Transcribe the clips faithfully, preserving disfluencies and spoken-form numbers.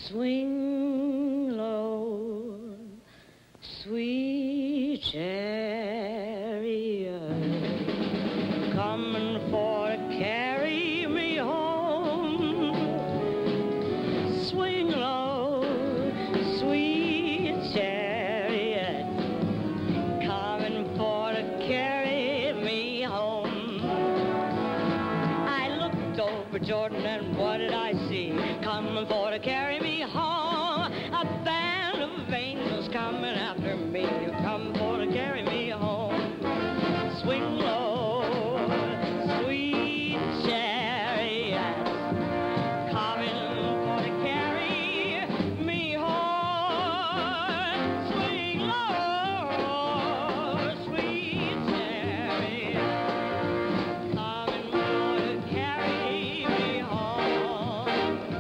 Swing low, sweet chariot, coming for to carry me home. Swing low, sweet chariot, coming for to carry me home. I looked over Jordan and what did I see? Coming for to carry me home. A band of angels coming after me. Come for to carry me home. Swing low, sweet chariot, coming for to carry me home. Swing low, sweet chariot, coming for to carry me home.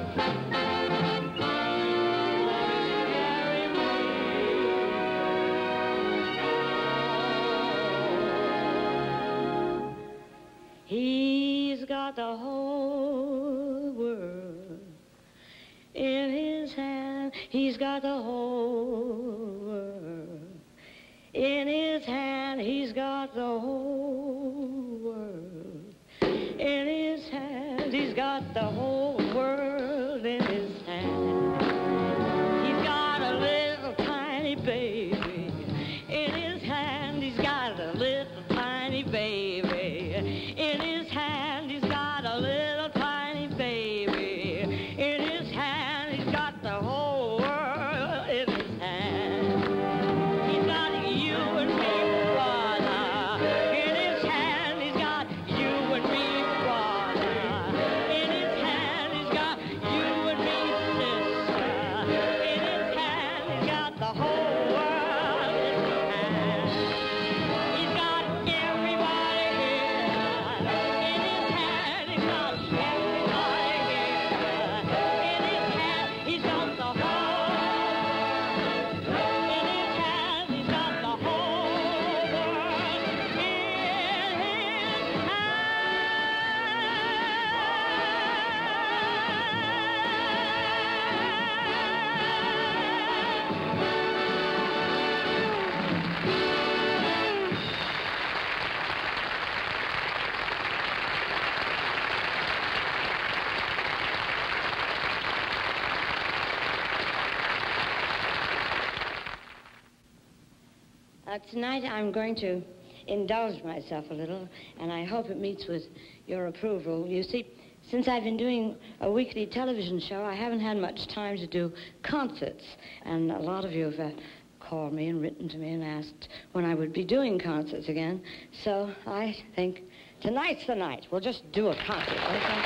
He's got the whole world in his hand. He's got the whole world in his hand. He's got the whole world in his hand. He's got the whole world in his hand. He's got a little tiny baby in his hand. He's got a little tiny baby. In his hand, he's got a little tiny baby. In his hand, he's got the whole world in his hand. He's got you and me, brother. In his hand, he's got you and me, brother. In his hand, he's got you and me, sister. In his hand, he's got the whole world in his hand. He's got everybody here. In his hand, he's got everybody here. In his hand, he's got the whole. In his hand, he's got the whole world. In his Uh, tonight I'm going to indulge myself a little, and I hope it meets with your approval. You see, since I've been doing a weekly television show, I haven't had much time to do concerts, and a lot of you have uh, called me and written to me and asked when I would be doing concerts again. So I think tonight's the night. We'll just do a concert, okay?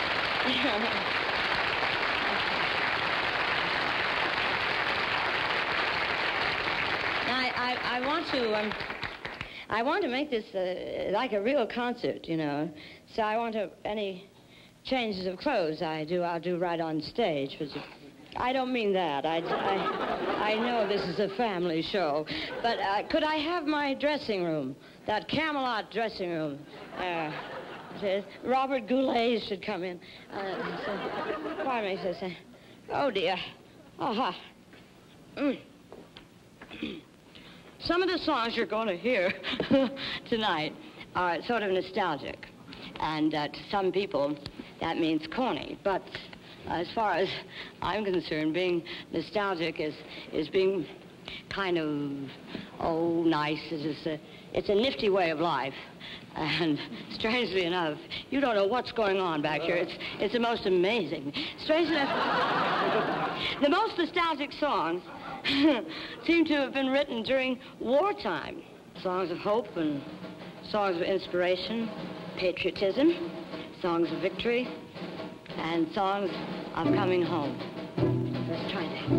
I, I, I want to, um, I want to make this uh, like a real concert, you know. So I want to, any changes of clothes I do, I'll do right on stage. But I don't mean that. I, I, I know this is a family show. But uh, could I have my dressing room, that Camelot dressing room? Uh, Robert Goulet should come in. Uh, so, pardon me, so, oh dear. Aha. Mm. Some of the songs you're going to hear tonight are sort of nostalgic. And uh, to some people, that means corny. But as far as I'm concerned, being nostalgic is, is being kind of, oh, nice. It's a, it's a nifty way of life. And strangely enough, you don't know what's going on back here. It's, it's the most amazing. Strangely enough, the most nostalgic songs seem to have been written during wartime. Songs of hope and songs of inspiration, patriotism, songs of victory, and songs of coming home. Let's try that.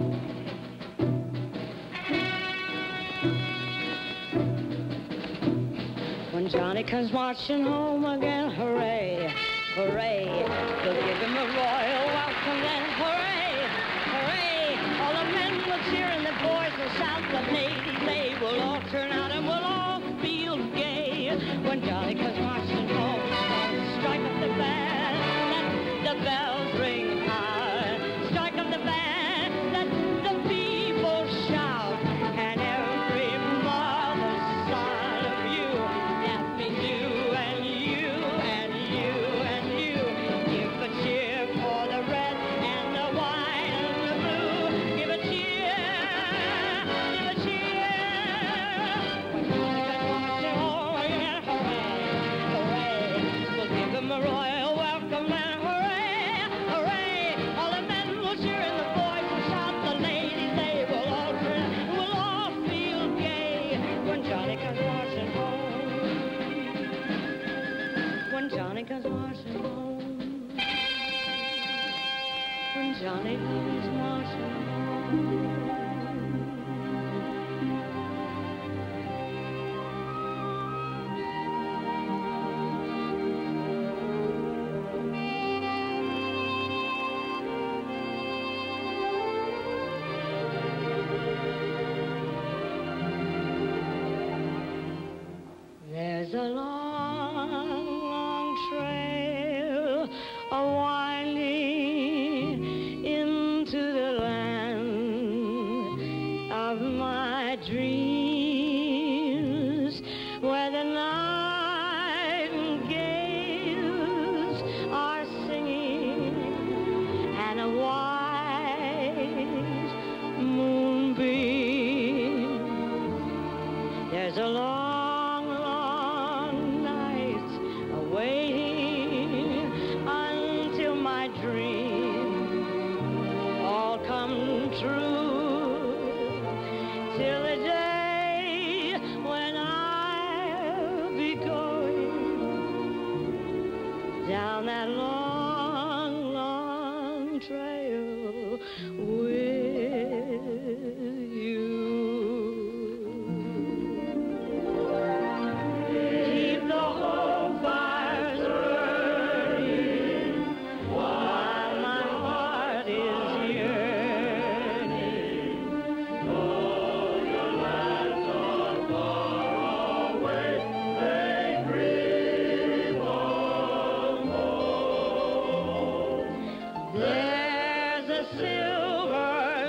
When Johnny comes marching home again, hooray, hooray, we'll give him a royal welcome then, hooray, hooray. All the men will cheer and the boys will shout, the ladies, they will all turn out and we'll all feel gay. When Johnny comes marching home, strike up the band, let the bells ring high. Strike up the band, let Johnny comes marching home. There's a long, long trail a-winding into the land of my dreams, where the nightingales are singing and a wise moonbeam. There's a long till the day when I'll be going down that long, long trail with you. Keep the home fires burning while my heart is yearning. There's a silver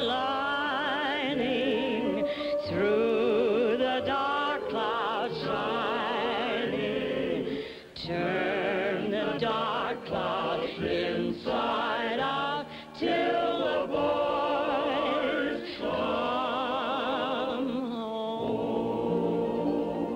lining through the dark clouds shining. Turn the dark cloud inside out till the boys come home.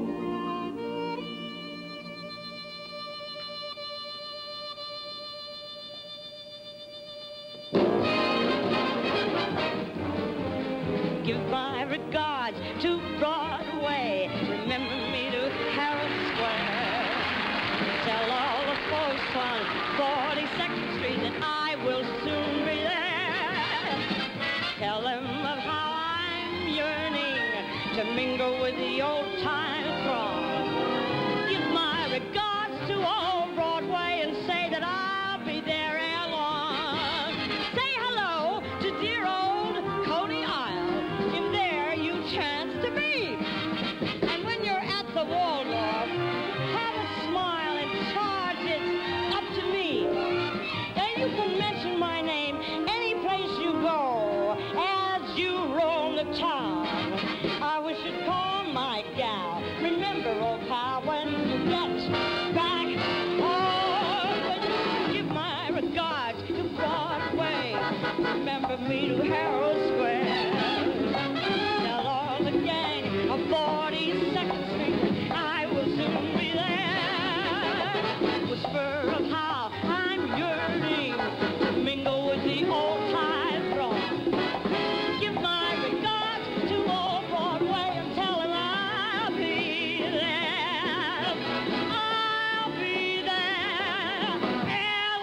Give my regards to Broadway. Remember me to Herald Square. Tell all the folks on forty-second Street that I will soon be there. Tell them of how I'm yearning to mingle with the old-time throng. Give my regards to old Broadway and say that I'll be there ere long. Say hello to dear old Coney Isle, if there you chance to be. And when you're at the Waldorf, have a smile and charge it up to me. And you can mention my name any place you go as you roam the town. I wish you'd call my gal. Remember, old pal, when you get back home, give my regards to Broadway. Remember me to Herald Square. Tell all the gang of forty-second Street I will soon be there. Whisper of how I'm yearning to mingle with the old-time throng. Give my regards to old Broadway and tell him I'll be there. I'll be there ere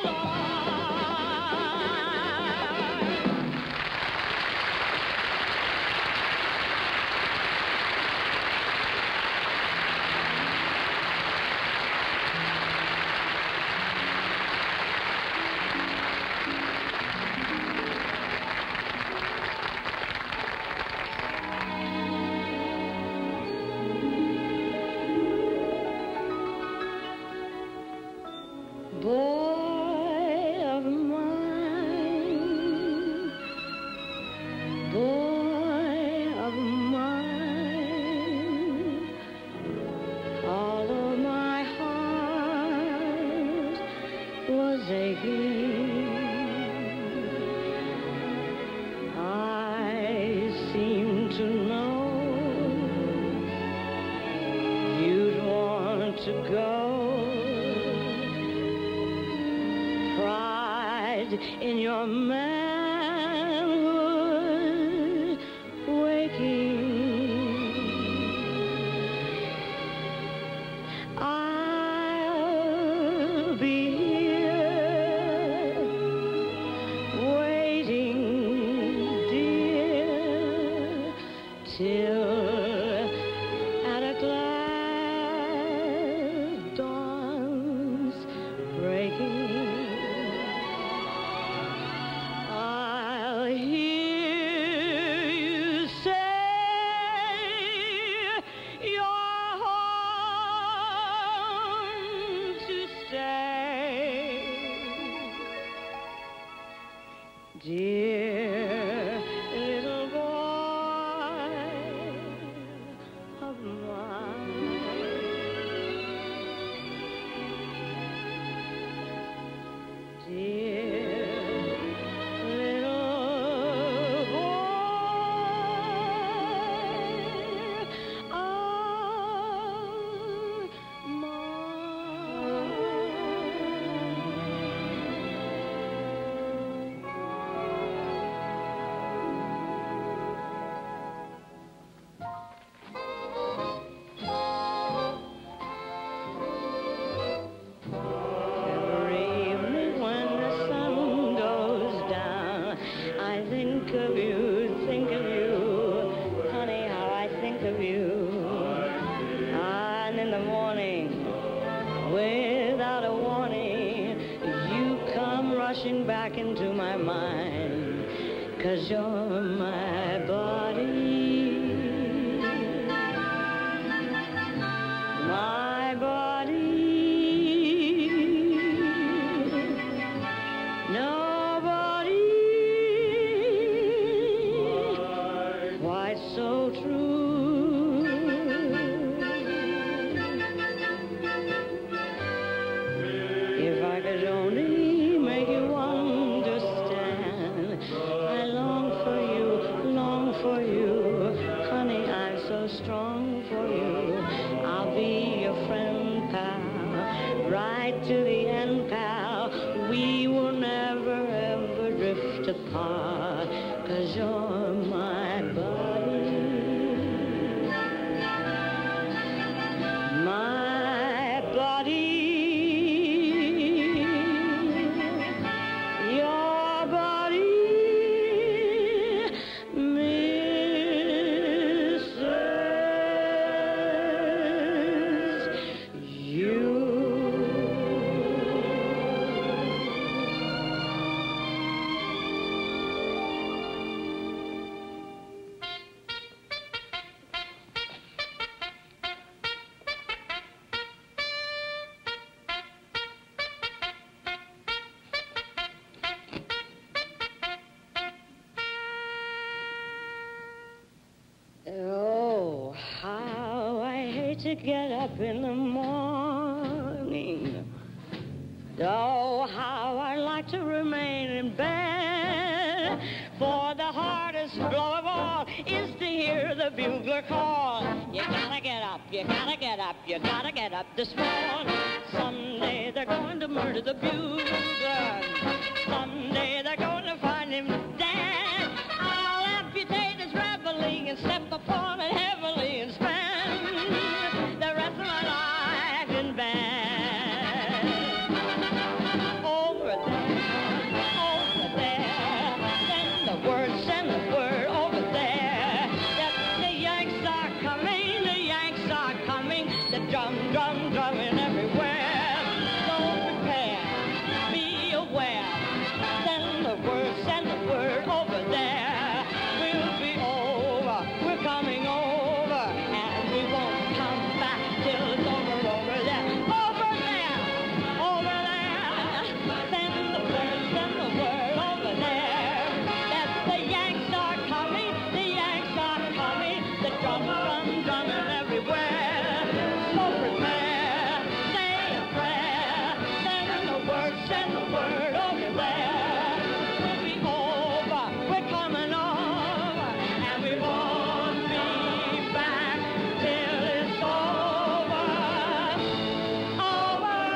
long. Boy of mine, boy of mine, although my heart was aching, I seem to know you'd want to go. Pride in your manhood waking. I'll be here waiting. rushing back into my mind, 'cause you're my body, my body. Nobody quite so true. If I could only make you understand, I long for you, long for you. Honey, I'm so strong for you. I'll be your friend, pal, right to the end, pal. We will never, ever drift apart, 'cause you're my body, my body. Your body misses you. Oh, how I hate to get up in the morning. Oh, how I like to remain in bed. For the hardest blow of all is to hear the bugler call. You gotta get up, you gotta get up, you gotta get up this morning. Someday they're going to murder the bugler. Someday they're going to find him dead. I'll amputate his reveille and step upon it heavily and spend the rest of my life in bed. Over there, over there, send the word, send the word over there. That the Yanks are coming, the Yanks are coming, the drum, drum, drumming everywhere. So prepare, be aware, send the word, send the word over there. We'll be over, we're coming over, and we won't come back till it's over, over there. Over there, over there, send the word, send the word over there. That the Yanks are coming, the Yanks are coming, the drum, drum, drumming everywhere. So prepare, say a prayer, send the word, send the word over there. We'll be over, we're coming over, and we won't be back till it's over, over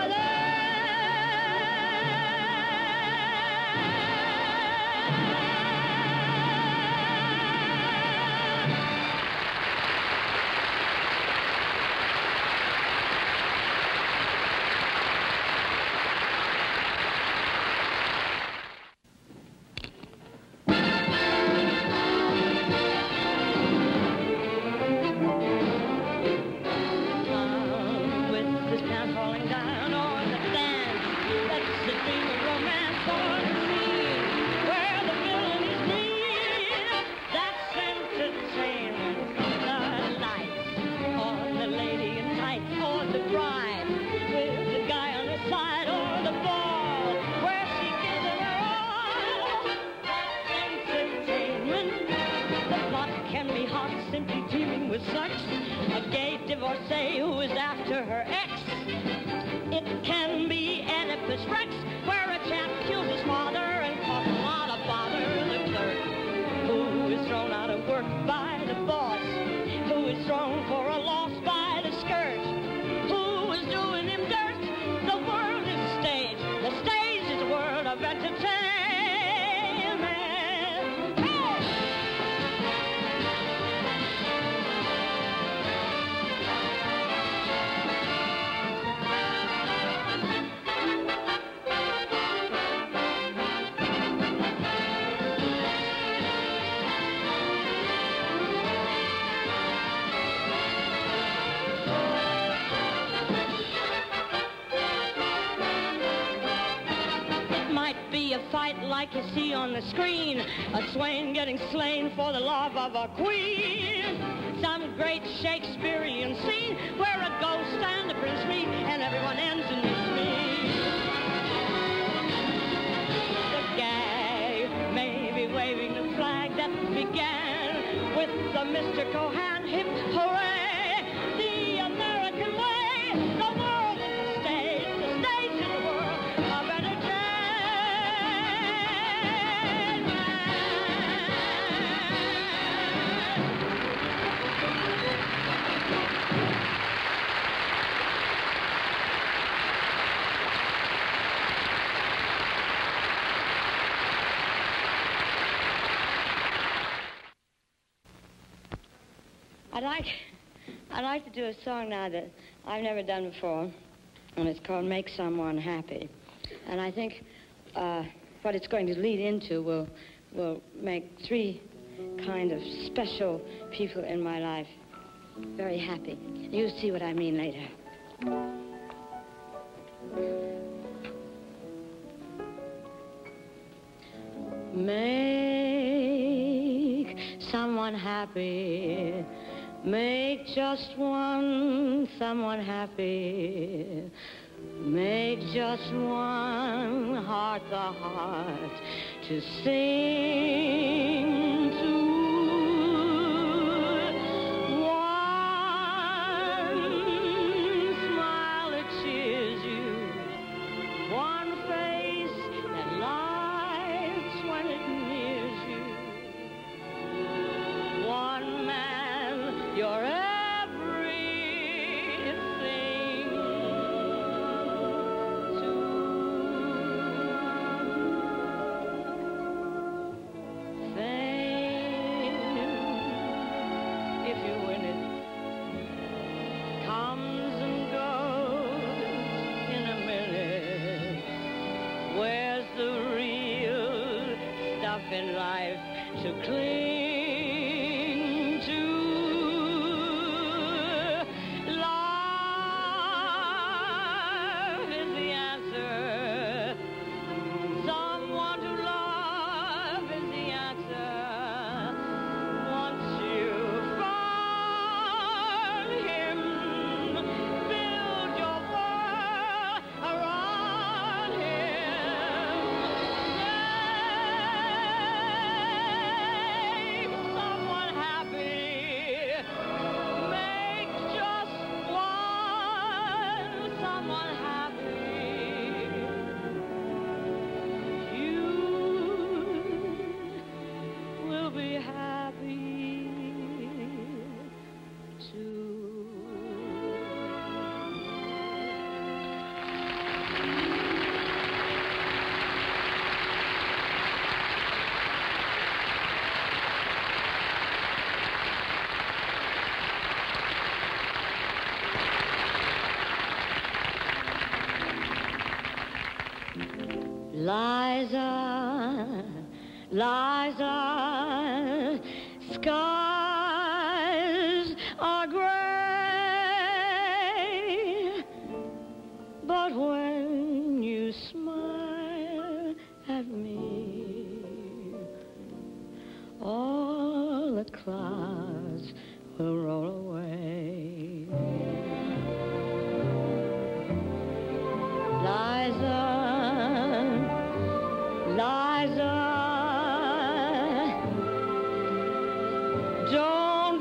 Down with this town falling down on the dance. That's the dream of romance on the scene where the villain is mean. That's entertainment. The lights on the lady in tights or the bride with the guy on her side or the ball where she gives it her all. That's entertainment. The plot can be hot, simply teeming with sex. A gay divorcee who is after her ex. It can be Oedipus Rex, where a chap kills his father and causes a lot of bother. The clerk who is thrown out of work by the boss, who is thrown for a loss by the skirt, who is doing him dirt. The world is a stage. The stage is a world of entertainment. Hey! fight like you see on the screen. A swain getting slain for the love of a queen. Some great Shakespearean scene where a ghost and a prince meet and everyone ends in dismay. The gag may be waving the flag that began with the Mister Cohan hip hooray. The American way, the world is the stage, the stage is the world of entertainment. I'd like, I'd like to do a song now that I've never done before, and it's called Make Someone Happy. And I think uh, what it's going to lead into will, will make three kind of special people in my life very happy. You'll see what I mean later. Make someone happy. Make just one someone happy. Make just one heart the heart to sing to. One smile that cheers you. One face that lights when it nears you. One man, you're everything to. Fame, if you win it, comes and goes in a minute. Where's the real stuff in life to cling to? Love is the answer. Someone to love is the answer. Once you find him, build your world around him. Make someone happy. Make just one someone happy. You will be happy too. Liza, Liza, skies are gray, but when you smile at me, all the clouds will roll away. Liza, Liza, don't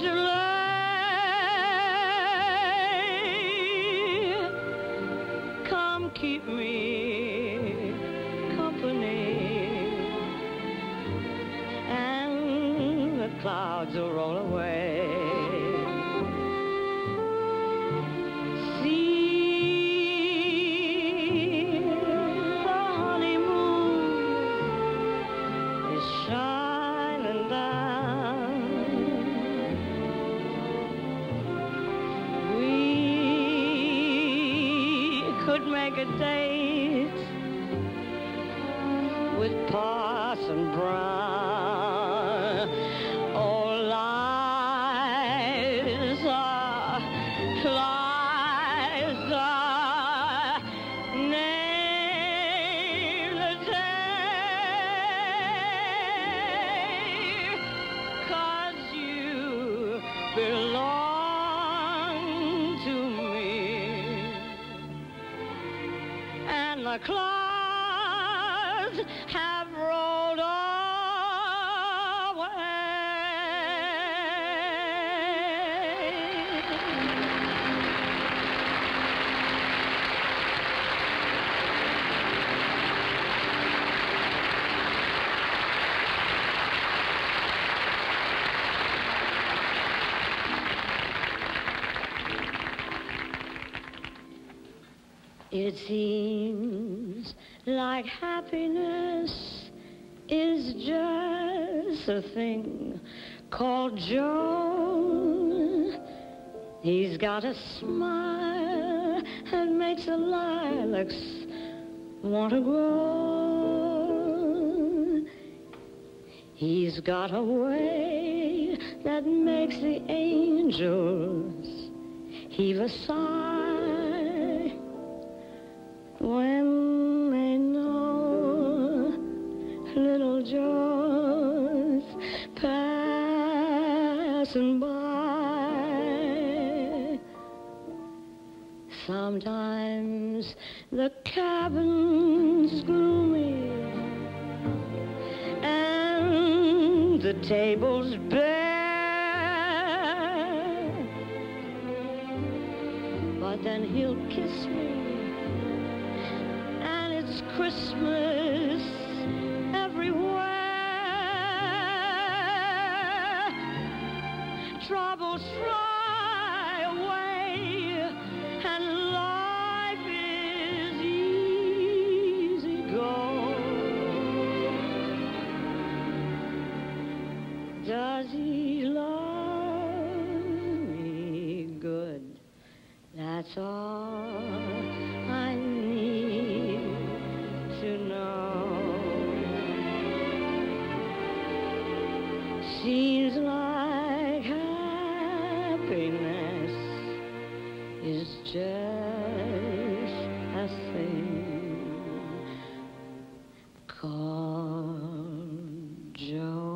delay. Come keep me company, and the clouds will roll away. Shining down, we could make a date with Parson Brown. Oh, Liza, Liza, name the day the clouds have rolled away. It seems like happiness is just a thing called Joe. He's got a smile that makes the lilacs want to grow. He's got a way that makes the angels heave a sigh when they know little Joe's passing by. Sometimes the cabin's gloomy and the table's bare, but then he'll kiss me and it's Christmas everywhere. Troubles fly away and life is easy go. Does he love me good? That's all I need to know. Seems like happiness is just a thing called Joe.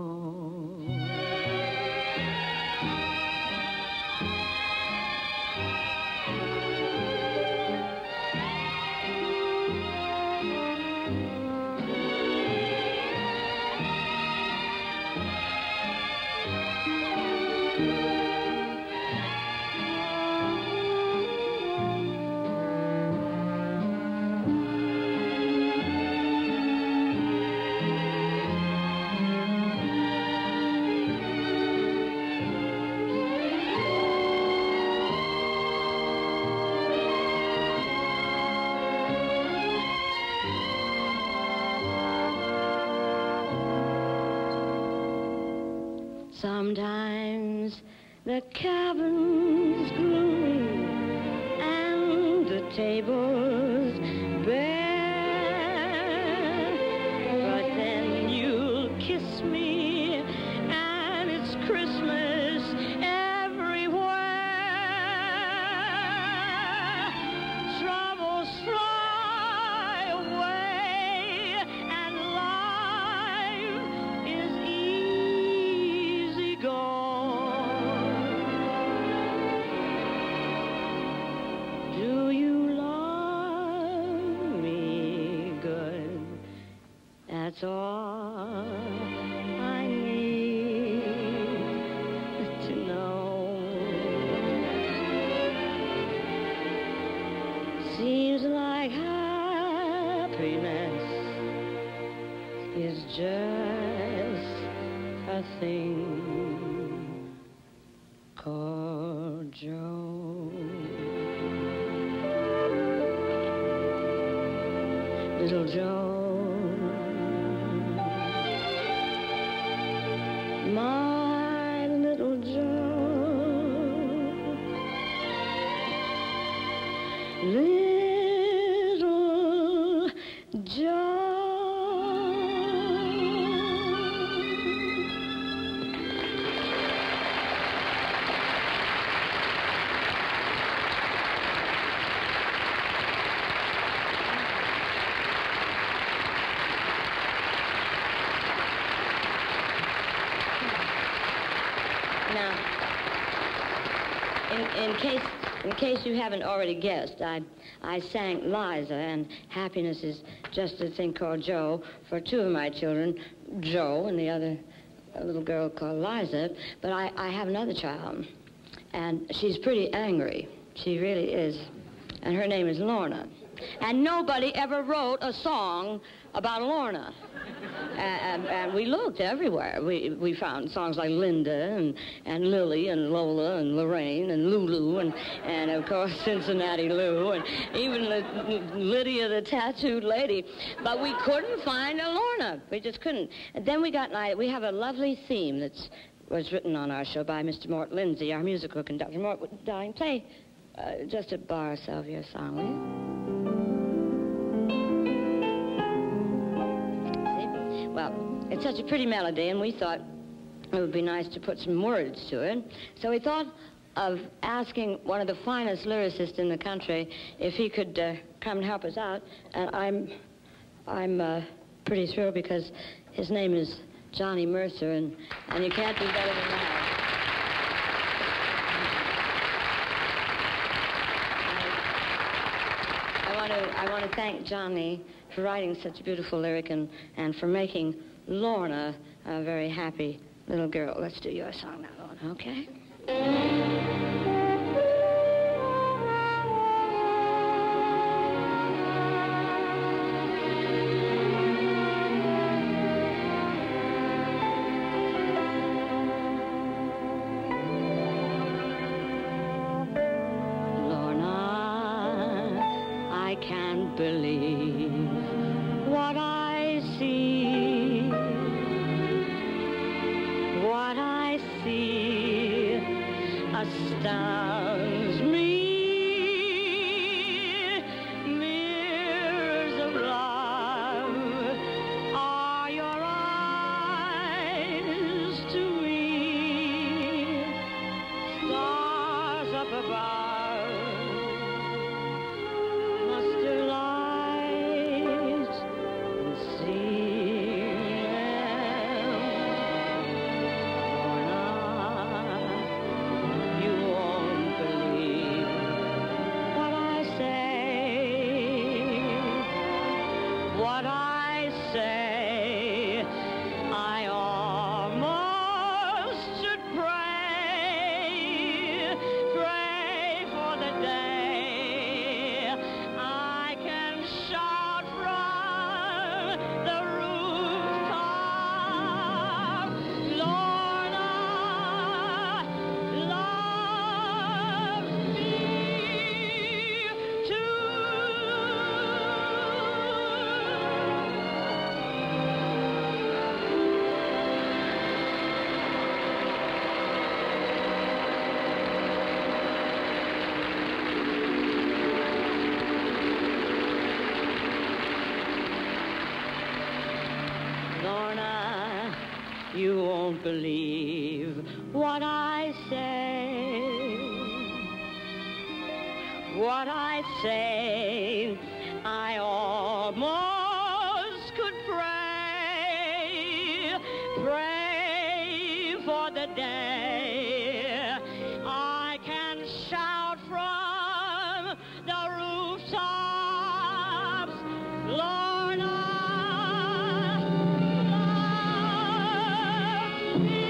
Sometimes the cabin's gloomy and the table's bare, but then you'll kiss me and it's Christmas everywhere. Troubles fly away and life is easy gone. Do you love me good? That's all I need to know. Seems like happiness is just a thing called Joe. Little Joe, my little Joe, little Joe. Now, in, in case in case you haven't already guessed, I I sang Liza, and Happiness is just a thing called Joe for two of my children, Joe and the other a little girl called Liza. But I, I have another child, and she's pretty angry. She really is. And her name is Lorna. And nobody ever wrote a song about Lorna. And, and we looked everywhere. We we found songs like Linda and, and Lily and Lola and Lorraine and Lulu and, and of course Cincinnati Lou and even the, Lydia the tattooed lady. But we couldn't find a Lorna. We just couldn't. And then we got, we have a lovely theme that's was written on our show by Mister Mort Lindsay, our musical conductor. Mort, darling, play uh, just a bar or so of your song, will you? Well, it's such a pretty melody, and we thought it would be nice to put some words to it. So we thought of asking one of the finest lyricists in the country if he could uh, come and help us out. And I'm, I'm uh, pretty thrilled because his name is Johnny Mercer, and, and you can't do better than that. I, I want to, I want to thank Johnny for writing such a beautiful lyric and, and for making Lorna a very happy little girl. Let's do your song now, Lorna, okay? Lorna, I can't believe what I see, what I see astounds me. Mirrors of love are your eyes to me, stars up above must delight and see them. You won't believe what I say, what I say. I almost should pray, pray for the day I can shout from the rooftop, Lorna, love me too. Lorna, you won't believe what I say, what I say. I almost could pray, pray for the day I can shout from the rooftops, Lorna, love me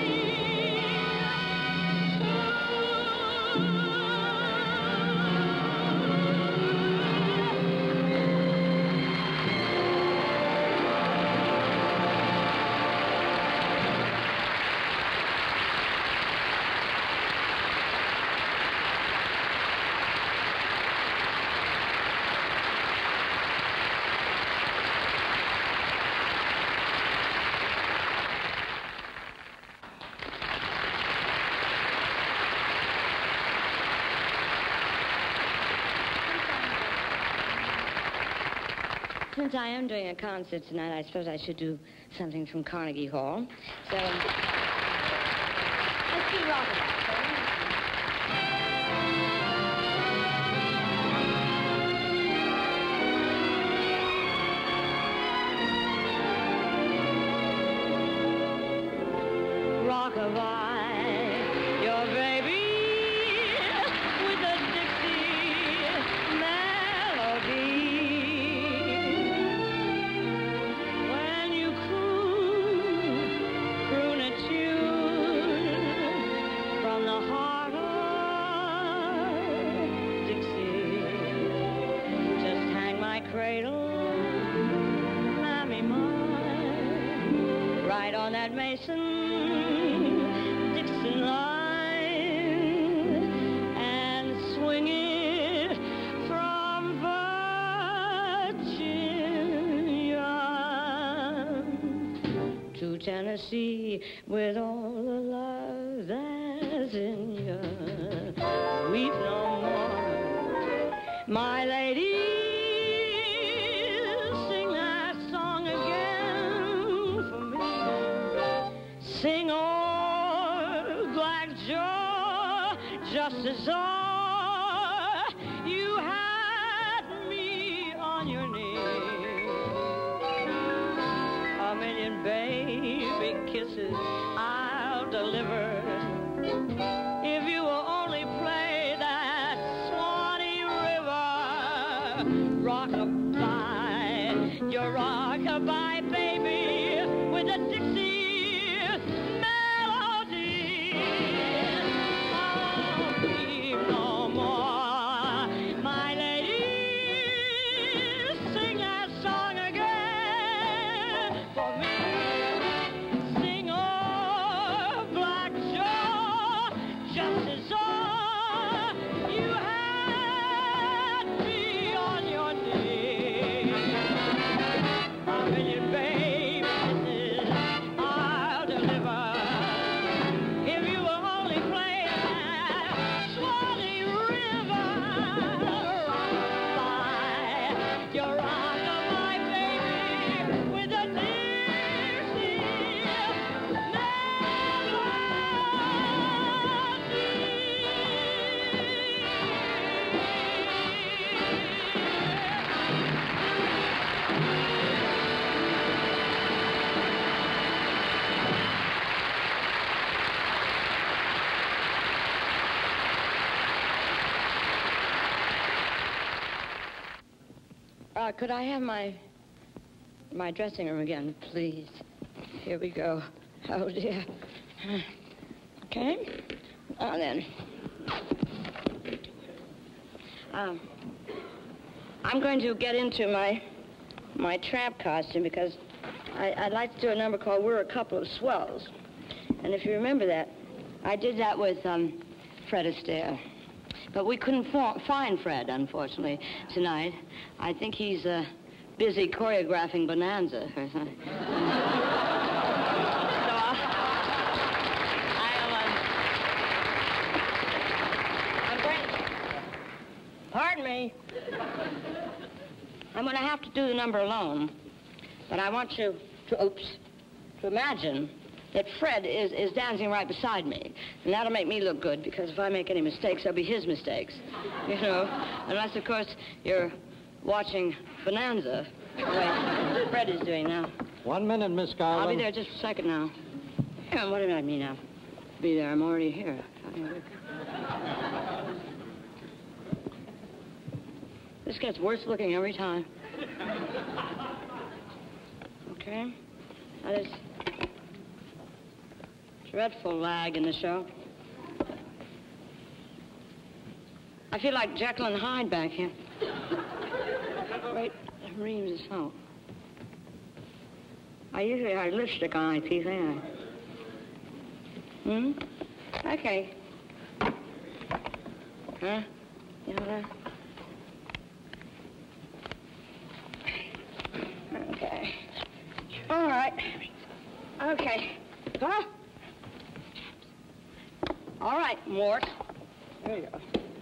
Since I am doing a concert tonight, I suppose I should do something from Carnegie Hall. So, let's do Rockabye. Rockabye, your baby White Mason, Dixon line, and swing it from Virginia to Tennessee with all the love that's in you. Weep no more, my lady. Sing that song again for me. Sing old Black Joe, just as though you had me on your knee. A million baby kisses I'll deliver if you will only play that Swanee River rockabye, your rockabye baby with a Dixie melody. Oh, weep no more, my lady. Sing that song again for me. Sing oh Black Joe, just as though you had me on your knee. A million baby kisses I'll deliver if you will only play that Swanee River rockabye, your rockabye baby with a Dixie Uh, could I have my my dressing room again, please? Here we go. Oh dear. Okay. Now then. Um, I'm going to get into my my tramp costume because I, I'd like to do a number called "We're a Couple of Swells," and if you remember that, I did that with um, Fred Astaire. But we couldn't find Fred, unfortunately, tonight. I think he's uh, busy choreographing Bonanza or something. So I'll, I'll, uh, I'm going, pardon me. I'm going to have to do the number alone. But I want you to, oops, to imagine that Fred is, is dancing right beside me. And that'll make me look good, because if I make any mistakes, they'll be his mistakes. You know? Unless, of course, you're watching Bonanza, the way Fred is doing now. One minute, Miss Garland. I'll be there just a second now. Yeah, what did I mean now? Be there, I'm already here. This gets worse looking every time. Okay? Now, there's dreadful lag in the show. I feel like Jekyll and Hyde back here. Wait, Reeves is home. I usually have lipstick on my teeth anyway. Hmm? Okay. Huh? You know that? Okay. All right. Okay. Huh? All right, Mort. There you go.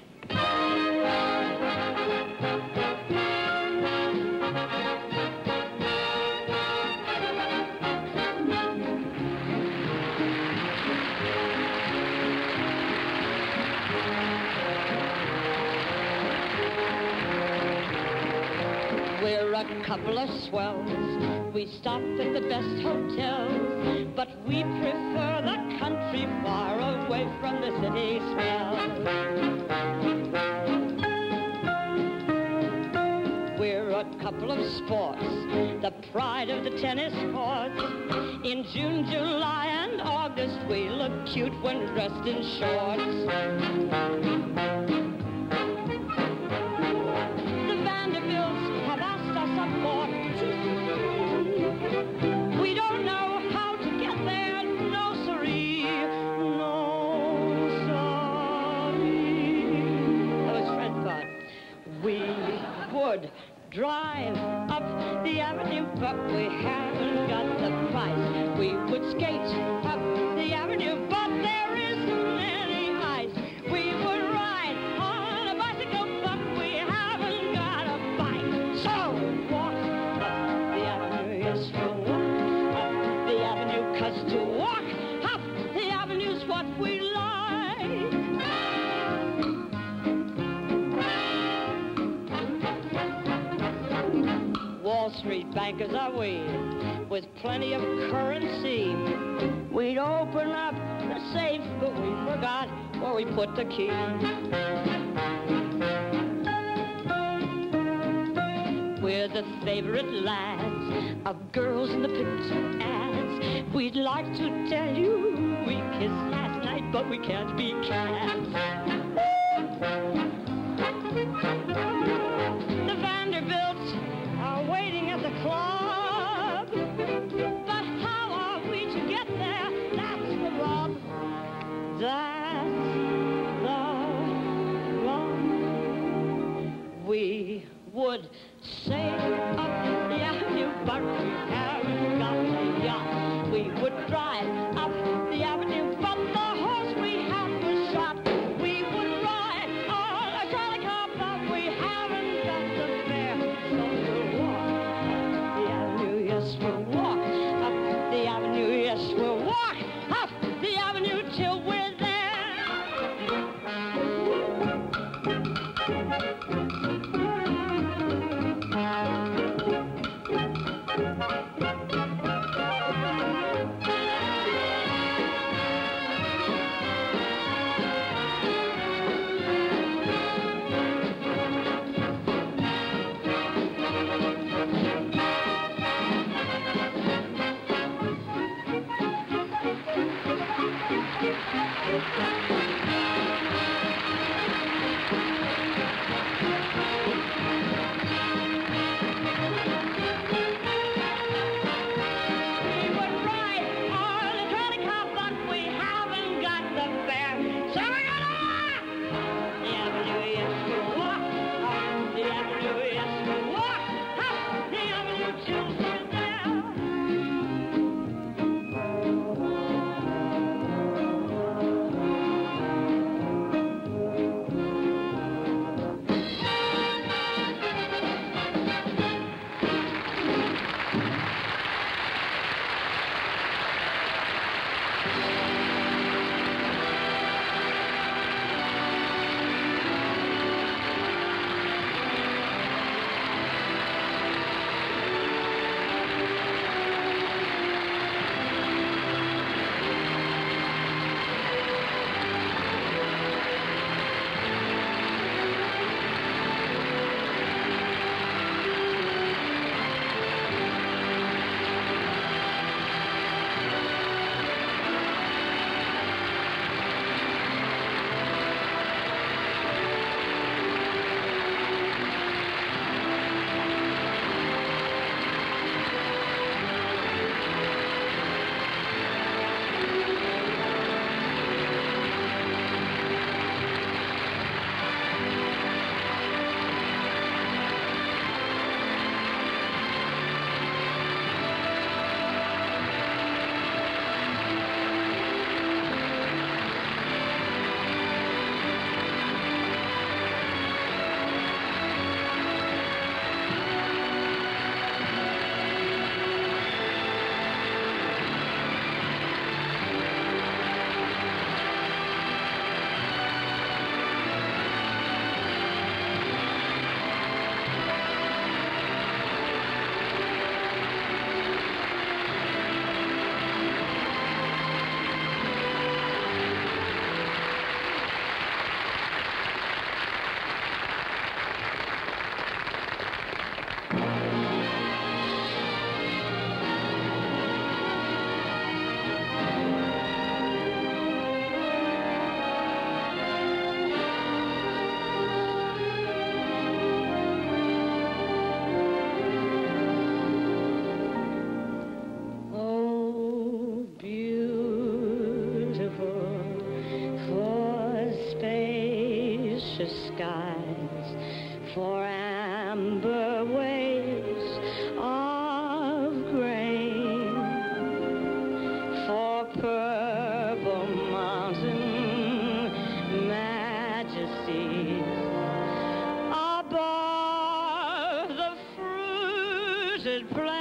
We're a couple of swells. We stop at the best hotels, but we prefer the country far away from the city smell. We're a couple of sports, the pride of the tennis courts. In June, July, and August, we look cute when dressed in shorts. We don't know how to get there. would drive up the avenue, but we haven't got the price. We would skate up the avenue, but there isn't any ice. We would ride on a bicycle, but we haven't got a bike. So walk up the avenue, yes, we'll walk up the avenue, 'cause to walk up the avenue's what we like. Wall Street bankers are we, with plenty of currency. We'd open up the safe, but we forgot where we put the key. We're the favorite lads of girls in the picture ads. We'd like to tell you we kissed last night, but we can't be cats. The Vanderbilts are waiting at the club, but how are we to get there? That's the rub. That's the rub. We would sail up the avenue, but we haven't got a yacht. We would drive up the avenue, but the horse we had was shot. We would ride on a trolley car, but we haven't got the fare. So we'll walk up the avenue, yes, we'll walk up the avenue, yes, we'll walk up the avenue till we're there. skies for amber waves of grain, for purple mountain majesties above the fruited plain.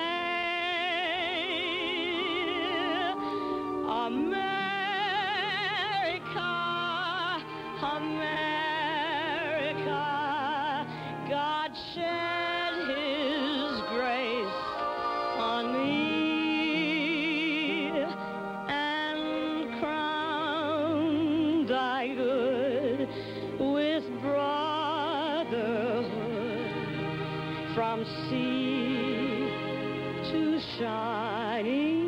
America, America, God shed his grace on me and crowned thy good with brotherhood from sea to shining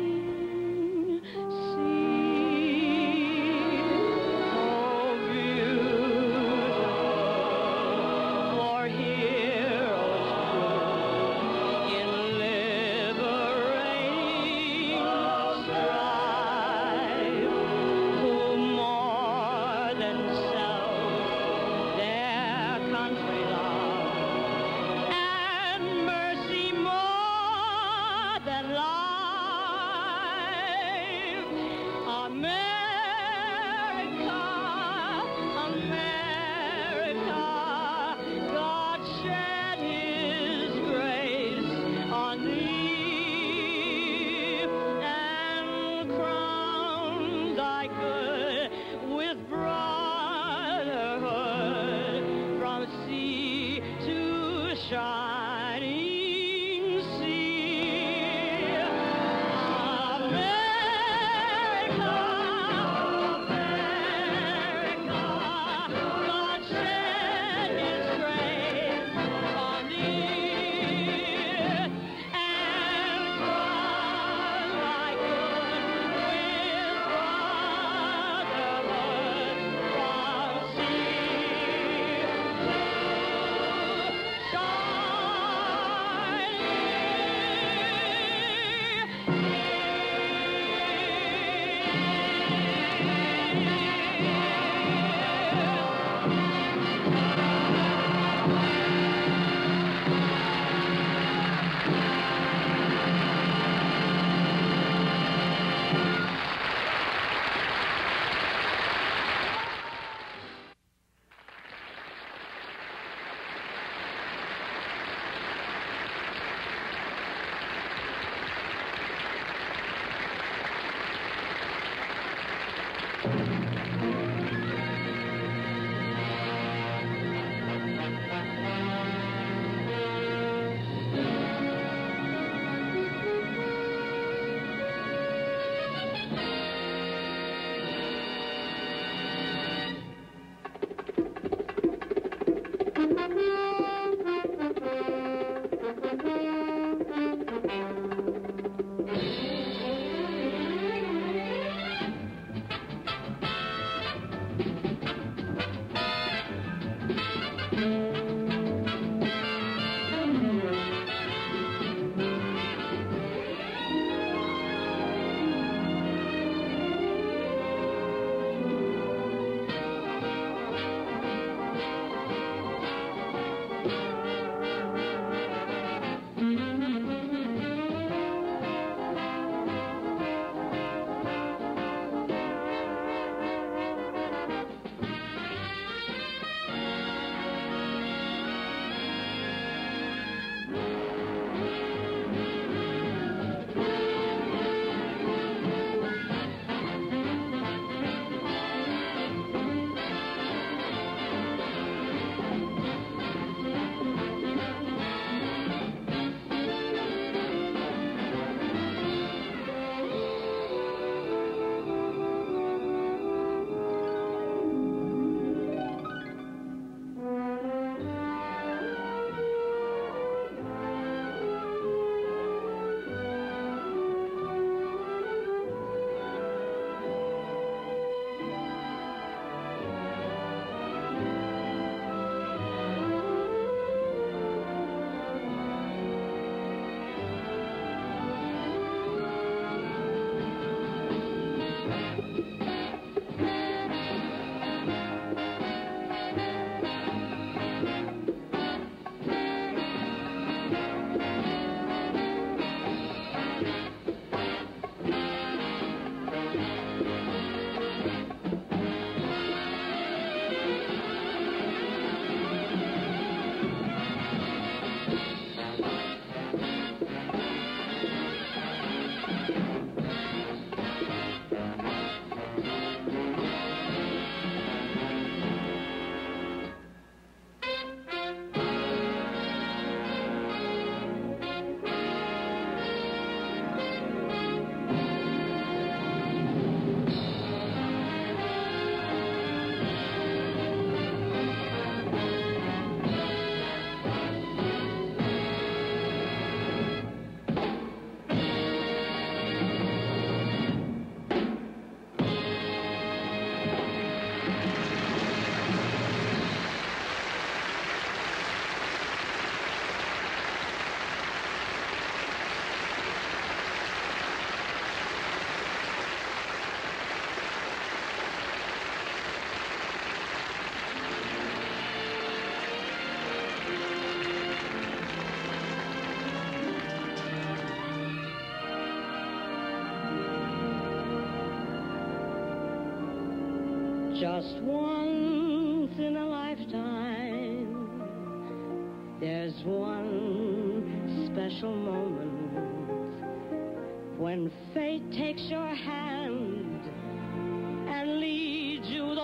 Just once in a lifetime, there's one special moment when fate takes your hand and leads you the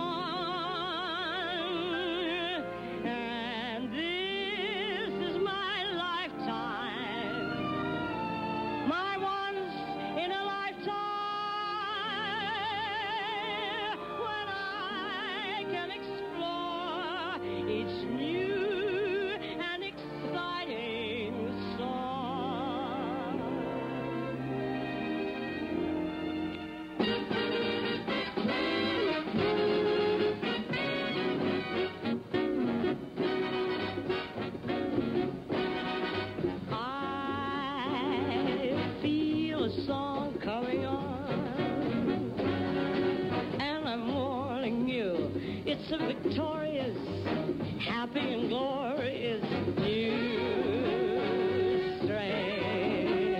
line. And this is my lifetime, my once in a lifetime. It's new and exciting song. I feel a song coming on, and I'm warning you, it's a victorious, happy and glorious new strain.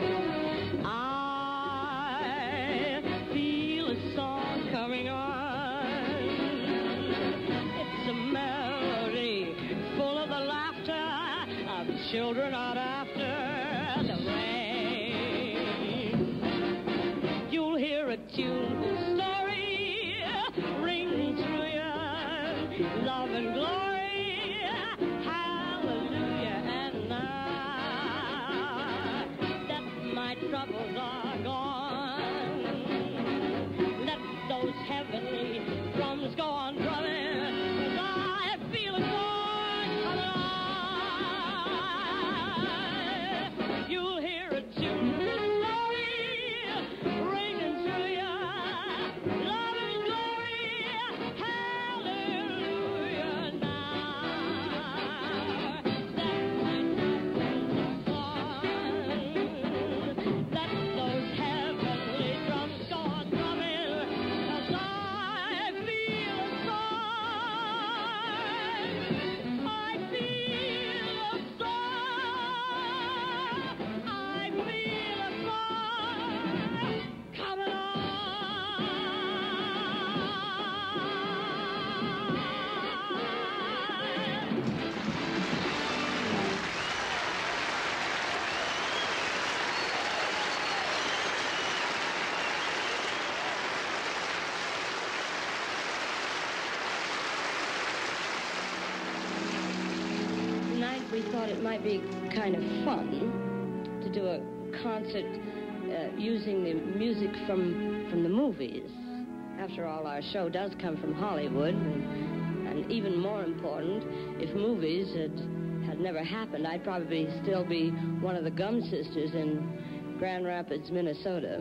I feel a song coming on. It's a melody full of the laughter of children out after the rain. You'll hear a tuneful story ring through you, love and glory. Troubles are gone. Let those heavenly drums go on drumming, 'cause I feel a song coming on. You'll hear a tune, story ringing through you, love and glory, hallelujah now. That might we thought it might be kind of fun to do a concert uh, using the music from from the movies. After all, our show does come from Hollywood, and, and even more important, if movies had, had never happened, I'd probably still be one of the Gum Sisters in Grand Rapids, Minnesota.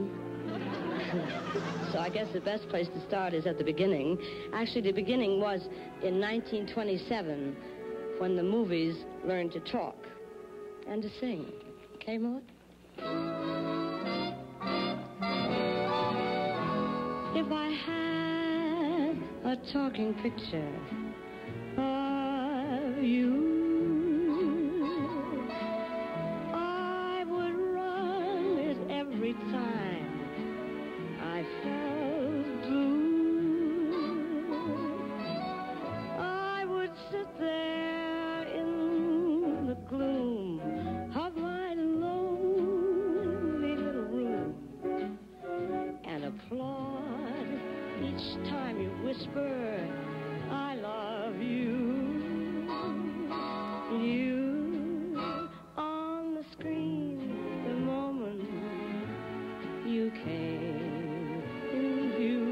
So I guess the best place to start is at the beginning. Actually, the beginning was in nineteen twenty-seven, when the movies learned to talk and to sing. Okay, Maud? If I had a talking picture of you, I would run it every time I felt blue. I would sit there in the gloom of my lonely little room and applaud each time you whisper, I love you. You on the screen the moment you came in view.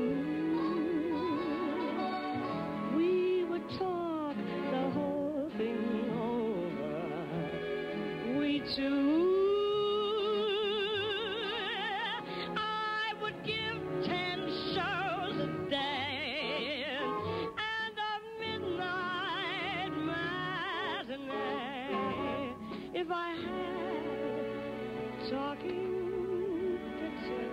We would talk the whole thing over. We two. I would give ten shows a day and a midnight matinee if I had talking picture.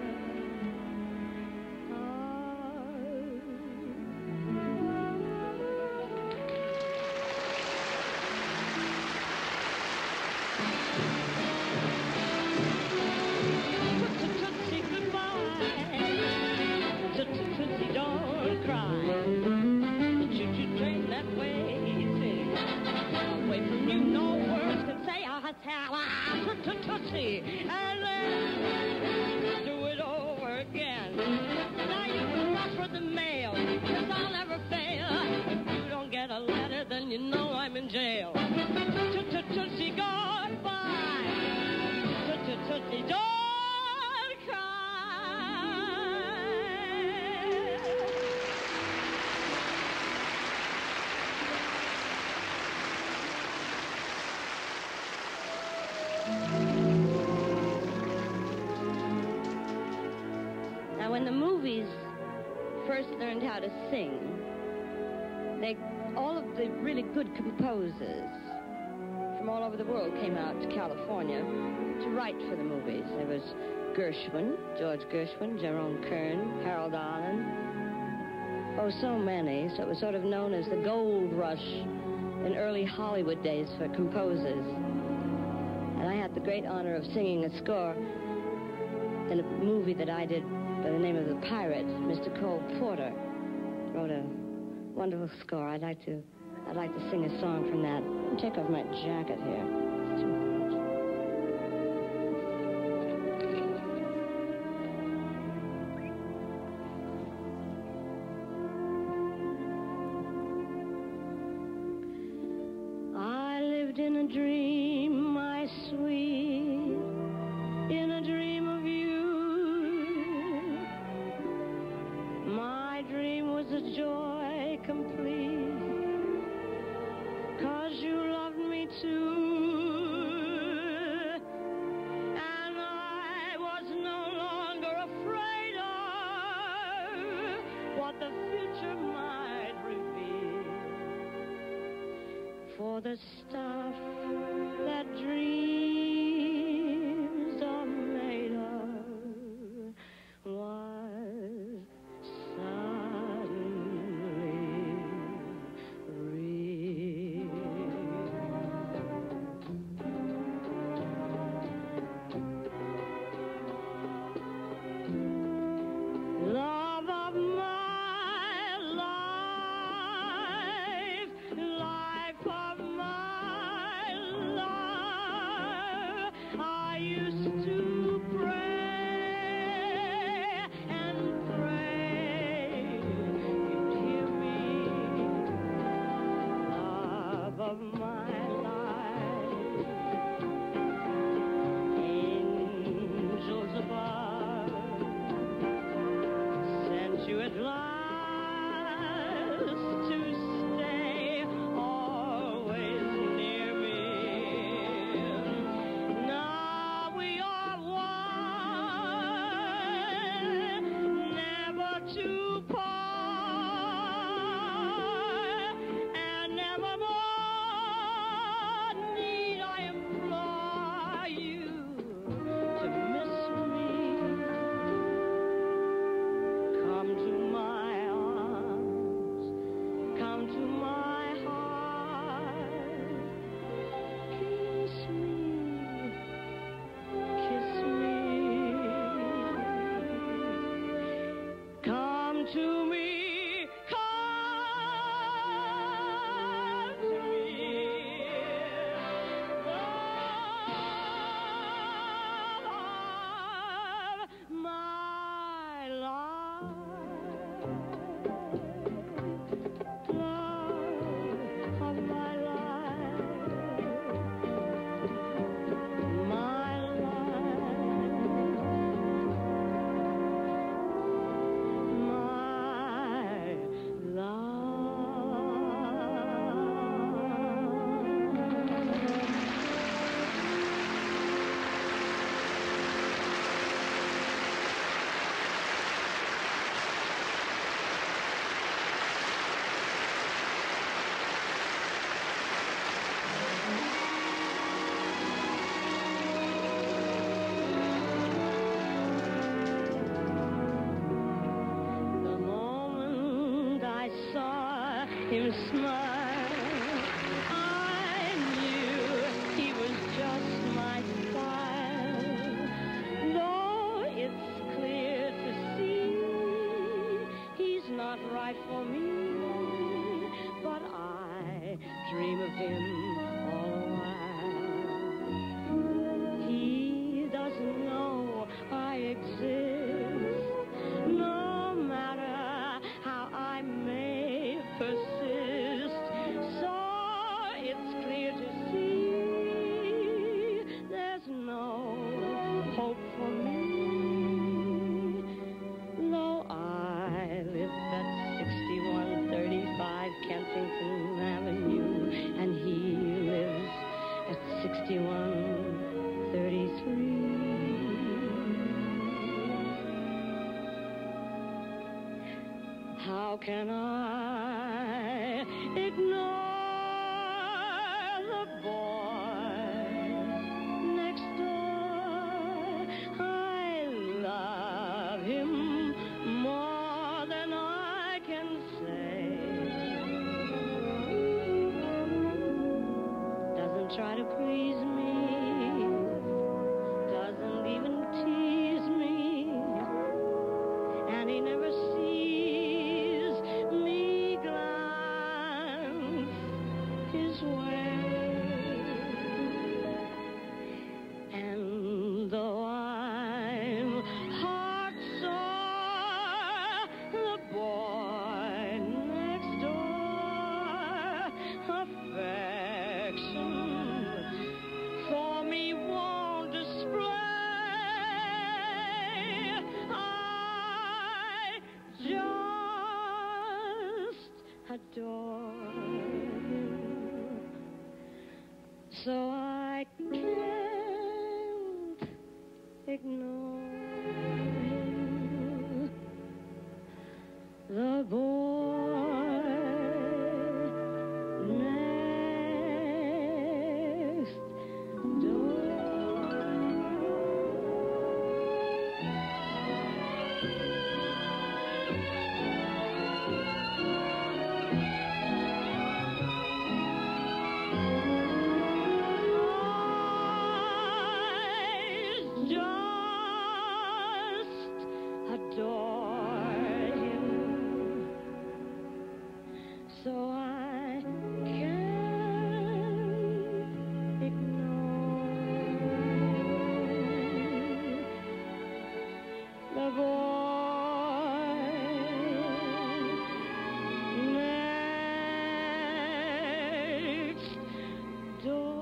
Tootsie, goodbye. Tootsie, don't cry. tootsie, and then do it over again. Now you can rush for the mail, 'cause I'll never fail. If you don't get a letter, then you know I'm in jail. Tootsie, goodbye. Tootsie, don't cry. Now, when the movies first learned how to sing, they, all of the really good composers from all over the world came out to California to write for the movies. There was Gershwin, George Gershwin, Jerome Kern, Harold Arlen. Oh, so many. So it was sort of known as the gold rush in early Hollywood days for composers. And I had the great honor of singing a score in a movie that I did by the name of The Pirate. Mister Cole Porter wrote a wonderful score. I'd like to, I'd like to sing a song from that. Let me take off my jacket here. It's too hot. I lived in a dream, my sweet, in a dream of you. My dream was a joy complete, 'cause you loved me too. And I was no longer afraid of what the future might reveal. For the stuff that dreams are made of was suddenly real. Love of my life, life of my life, I used to pray and pray you'd hear me. Love of my life, angels above sent you at last to stay always near me. Now we are one, never to part, and nevermore need I implore you to miss me. Come to my arms, come to my heart, kiss me, kiss me. Come to me, come to me. Love of my life, love of my life, my life, my sixty-one thirty-three. How can I ignore the boy next door? I love him more than I can say. Doesn't try to please me, doesn't even tease me, and he never sees me glance his way. And though I'm heart sore, the boy next door affection for me won't display. I just adore him, so I can't ignore him. The boy next door. I just adore him, so I can't ignore the boy next door.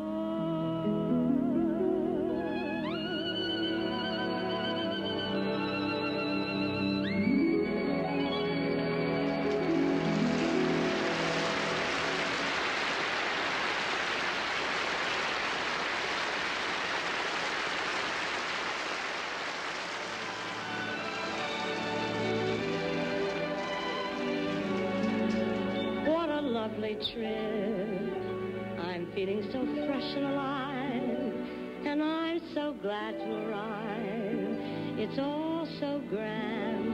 What a lovely trip. I'm feeling so fresh and alive, and I'm so glad to arrive. It's all so grand.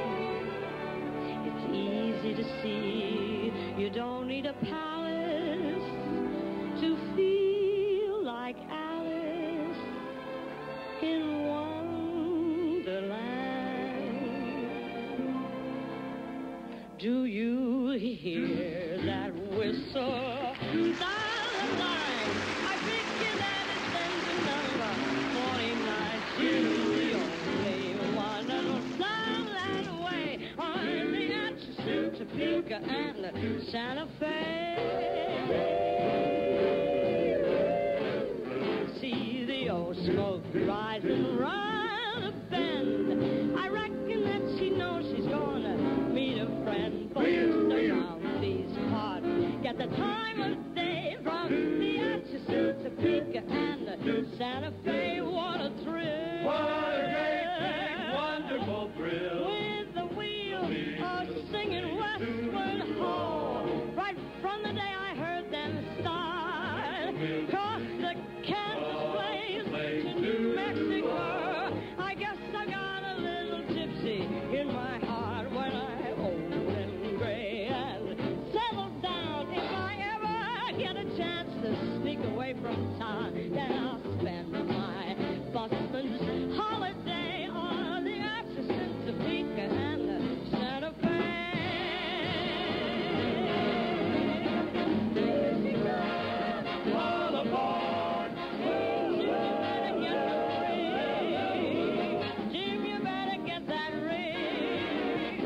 It's easy to see. You don't need a palace to feel like Alice in Wonderland. Do you hear that whistle? Down the line, I figure that it's been the number forty-nine. She's the only one that'll down that way on the Atchison, Topeka, and Santa Fe. See the old smoke rising round the bend. I reckon that she knows she's gonna meet a friend. But around these parts, get the time of day from the Atchison, Topeka, and Santa Fe. What a thrill! What a great, big, wonderful thrill! With the wheel of singing Westward Ho! Right from the day I heard them start, cross the Kansas plains to New Mexico. I guess I got a little gypsy in my heart when I'm old and gray and settled down. If I ever get a chance to sneak away from town, then I'll spend my busman's holiday on the Atchison, Topeka, and the Santa Fe. There she goes, All aboard! Jim, you better get the ring. Jim, you better get that ring.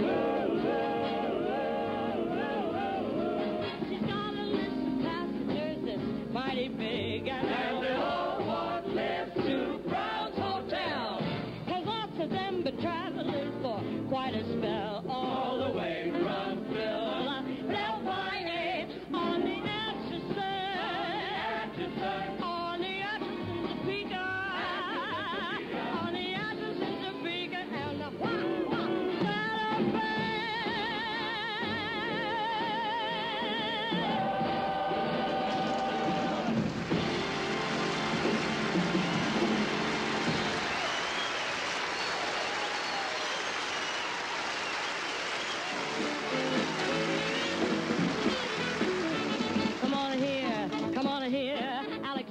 She's got a list of passengers that's mighty big, and And they all want left to Brown's Hotel. 'Cause lots of them been traveling for quite a spell, all the way from Philadelphia on the Atchison, Atchison. on the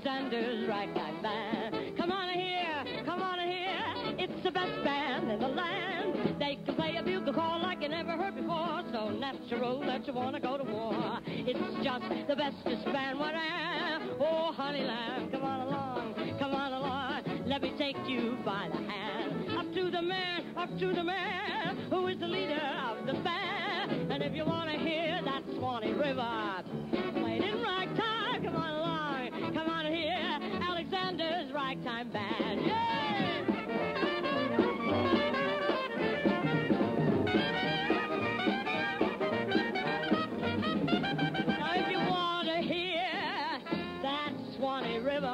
Alexander's Ragtime Band. Come on here, come on here. It's the best band in the land. They can play a bugle call like you never heard before. So natural that you want to go to war. It's just the bestest band whatever. Oh, honey lamb, come on along, come on along. Let me take you by the hand. Up to the man, up to the man, who is the leader of the band. And if you want to hear that Swanee River played in ragtime, come on along, come on here, Alexander's Ragtime Band. Yeah! Now if you want to hear that Swanee River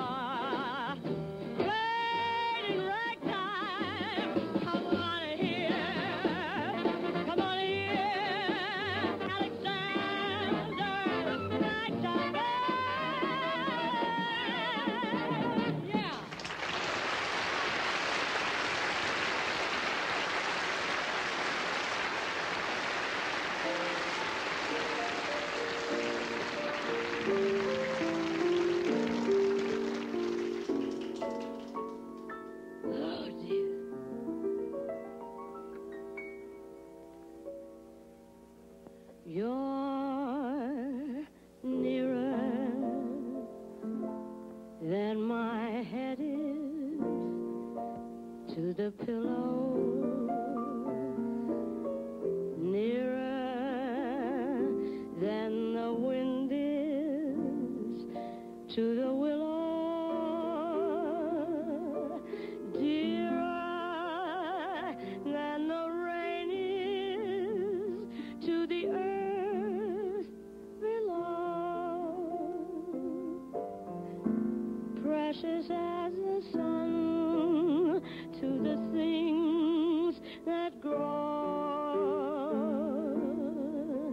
the pillow, nearer than the wind is to the willow, dearer than the rain is to the earth below, precious as the sun to the things that grow.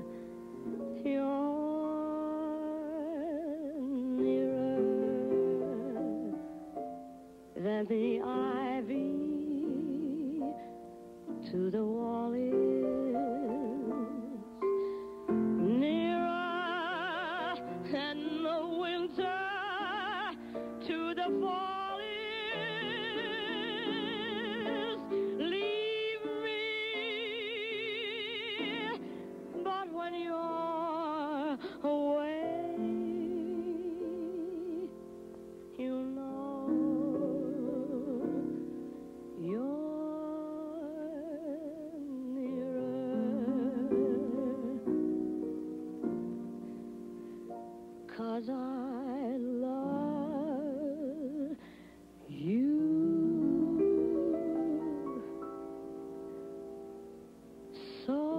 You're nearer than the ivy to the wall is, nearer than the winter to the fall. When you're away, you know you're nearer, 'cause I love you so.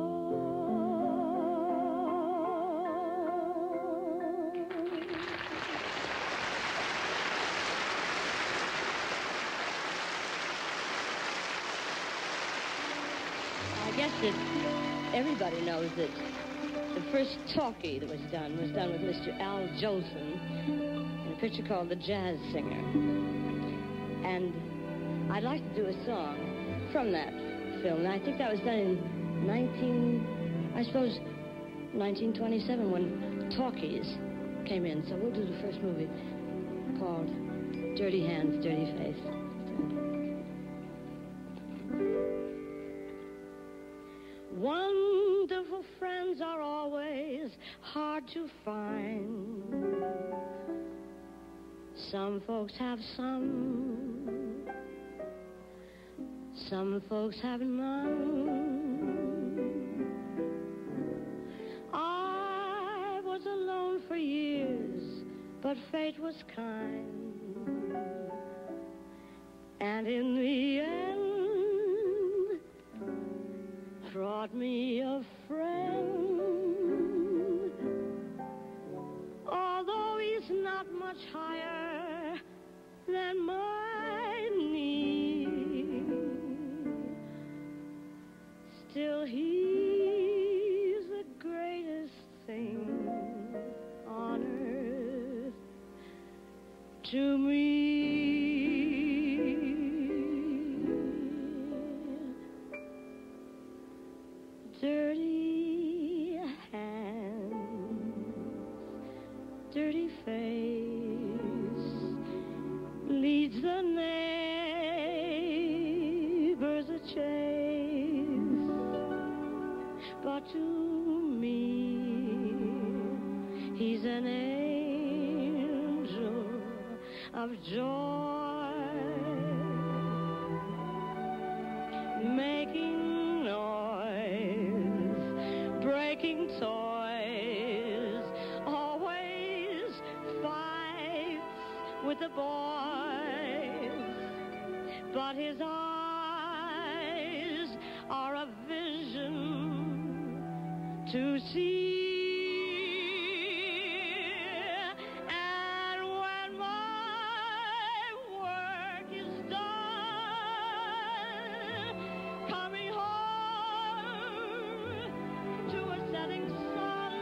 I guess that everybody knows that the first talkie that was done was done with Mister Al Jolson in a picture called The Jazz Singer. And I'd like to do a song from that film. And I think that was done in nineteen, I suppose, nineteen twenty-seven when talkies came in. So we'll do the first movie called Dirty Hands, Dirty Face. Wonderful friends are always hard to find. Some folks have some, some folks have none. I was alone for years, but fate was kind. And in the end, brought me a friend. Although he's not much higher than my knee, still he's the greatest thing on earth to me. Dirty hands, dirty face, an angel of joy, making noise, breaking toys, always fights with the boys, but his eyes are a vision to see. And when my work is done, coming home to a setting sun,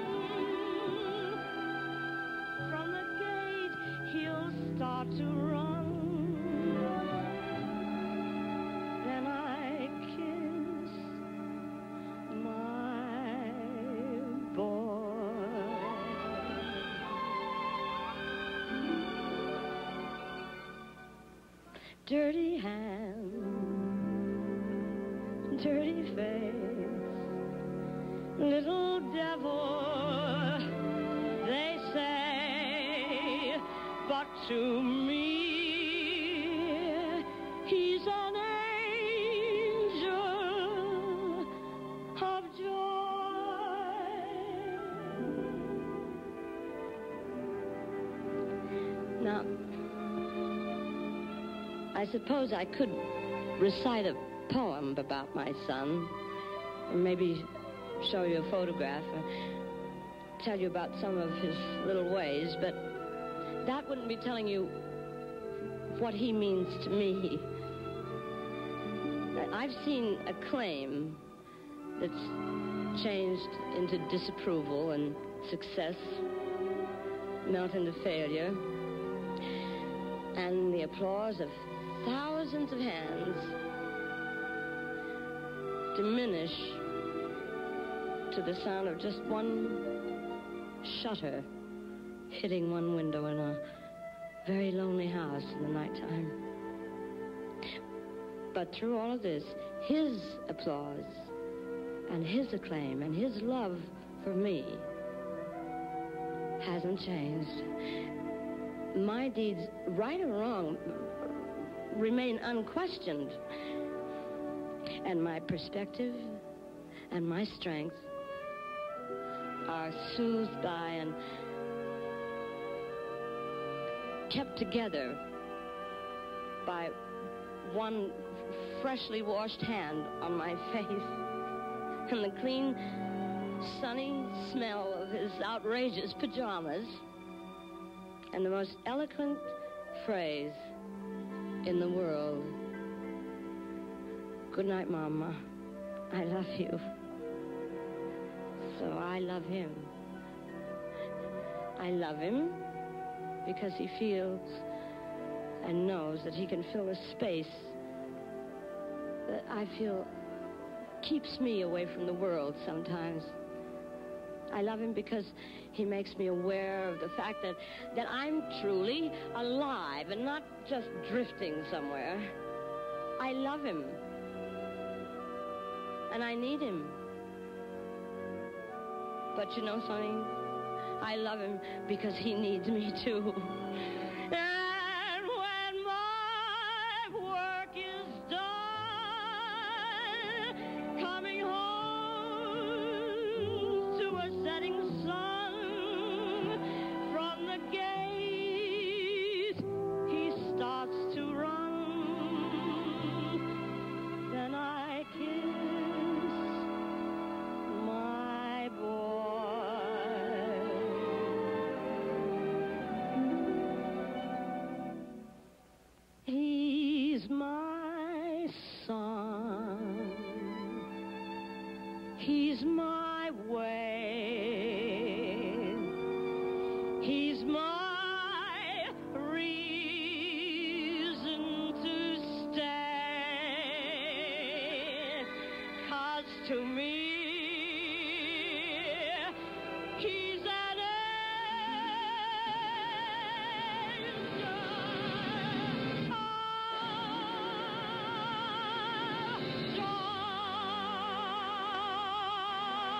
from the gate he'll start to run. Then I kiss my boy. Dirty hand, dirty face, little devil, they say, but to me, he's an angel of joy. Now, I suppose I could recite a poem about my son, or maybe show you a photograph, or tell you about some of his little ways, but that wouldn't be telling you what he means to me. I've seen acclaim that's changed into disapproval, and success melt into failure, and the applause of thousands of hands diminish to the sound of just one shutter hitting one window in a very lonely house in the nighttime. But through all of this, his applause and his acclaim and his love for me hasn't changed. My deeds, right or wrong, remain unquestioned. And my perspective and my strength are soothed by and kept together by one freshly washed hand on my face and the clean, sunny smell of his outrageous pajamas and the most eloquent phrase in the world. Good night, Mama. I love you. So I love him. I love him because he feels and knows that he can fill a space that I feel keeps me away from the world sometimes. I love him because he makes me aware of the fact that, that I'm truly alive and not just drifting somewhere. I love him. And I need him. But you know something? I love him because he needs me too. And when my work is done, coming home to a setting sun, from the gate he starts to run. Then I kiss my boy. He's my son. He's my way. He's my reason to stay. 'Cause to me, he's an angel of joy.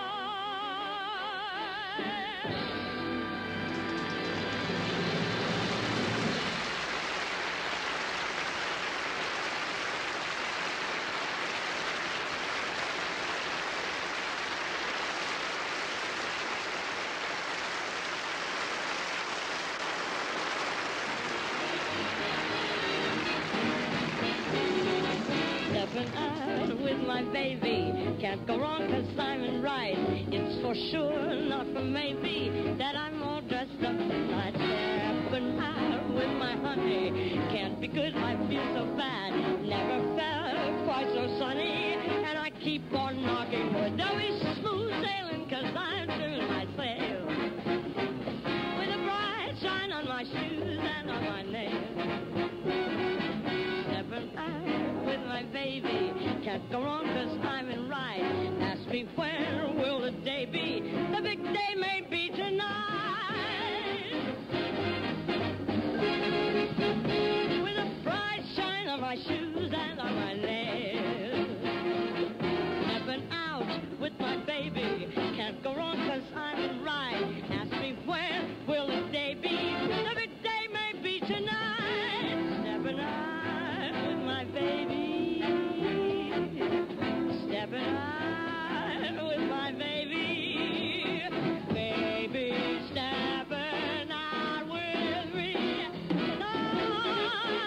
my baby. Can't go wrong 'cause I'm in right. It's for sure, not for maybe, that I'm all dressed up tonight. Stepping out with my honey. Can't be good, I feel so bad. Never felt quite so sunny. And I keep on knocking wood. Though it's smooth sailing 'cause I'm doing my sail. With a bright shine on my shoes and on my nails. Stepping out with my baby. Can't go wrong 'cause I'm in right. Ask me when will the day be? The big day may be tonight. With a bright shine on my shoes and on my nails. Stepping out with my baby. Can't go wrong 'cause I'm in right. Ask me when will the day be? The big day may be tonight. Stepping out with my baby. Stepping out with my baby. Baby, stepping out with me tonight.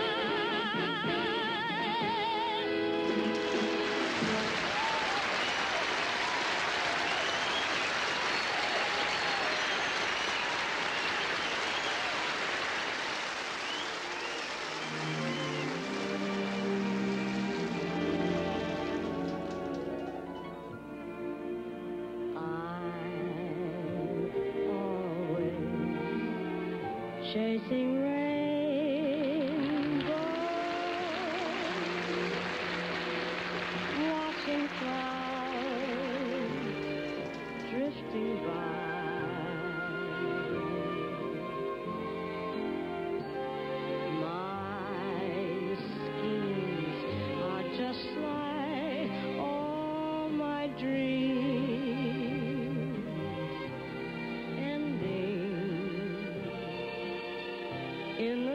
Chasing rainbows, watching clouds drifting by. My schemes are just like all my dreams, ending in the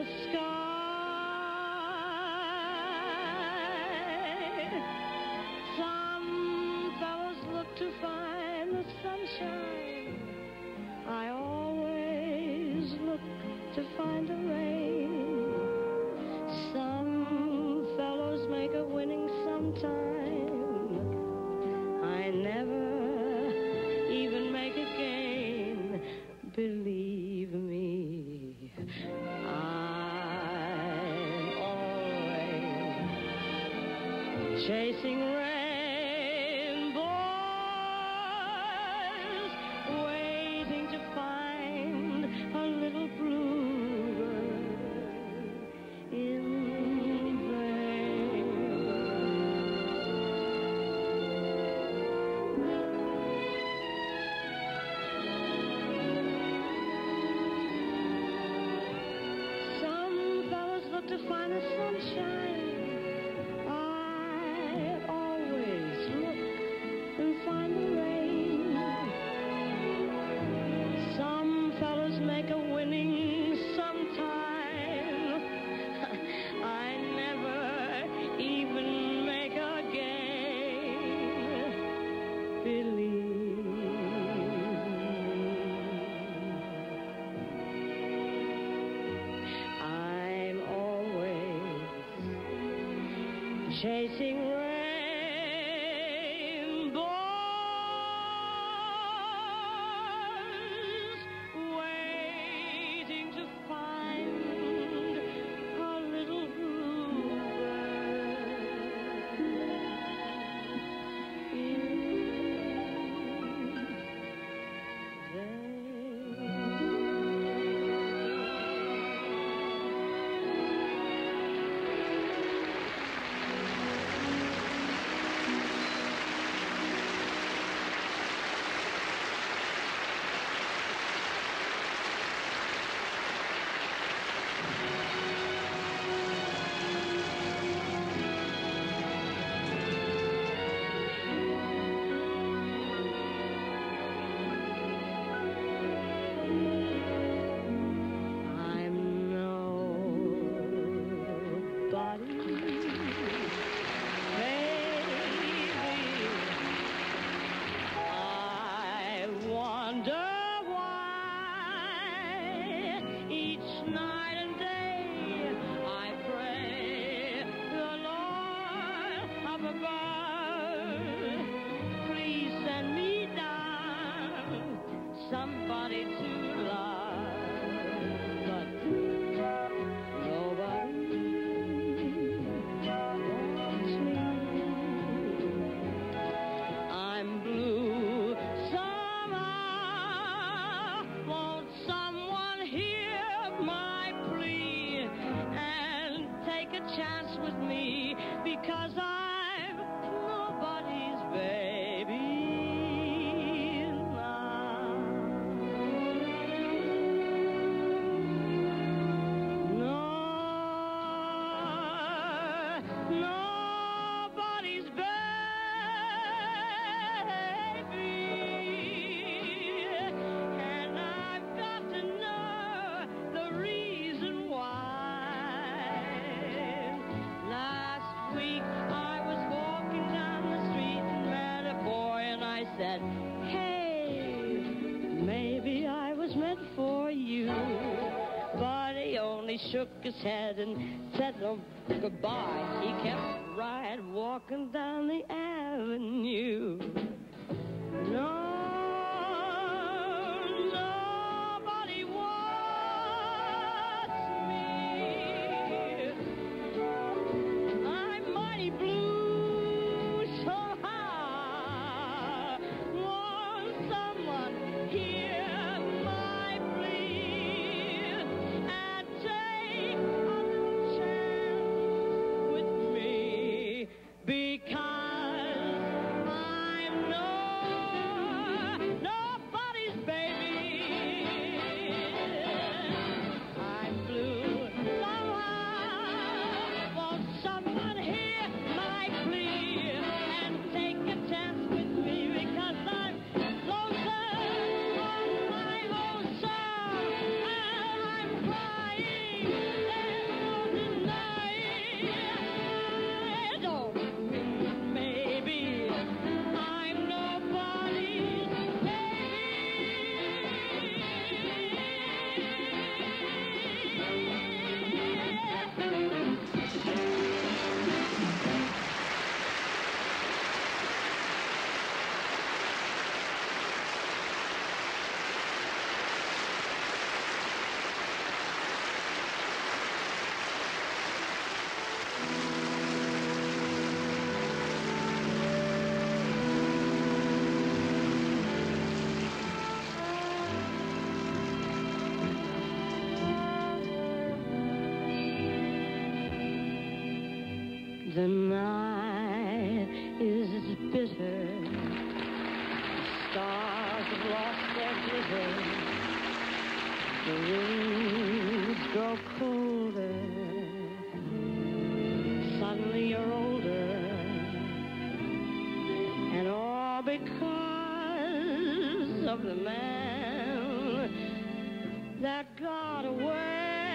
sky. Some fellows look to find the sunshine. I always look to find the rain. Some fellows make a winning sometime. I never even make a gain. Believe me, I'm always chasing rainbows, waiting to find a little bluebird in vain. Some fellows look to find the sunshine. I always look and find the rain. Some fellows make a winning sometime. I never even make a gain. Believe me, I'm always chasing rainbows, waiting to find a little bluebird in vain. chance with me because I'm nobody's baby now. No, nobody's baby. Said, hey, maybe I was meant for you. But he only shook his head and said no goodbye. He kept right walking down the avenue. No, nobody wants me. I'm mighty blue. The night is bitter. Stars have lost their glitter. The winds grow colder. Suddenly you're older. And all because of the man that got away.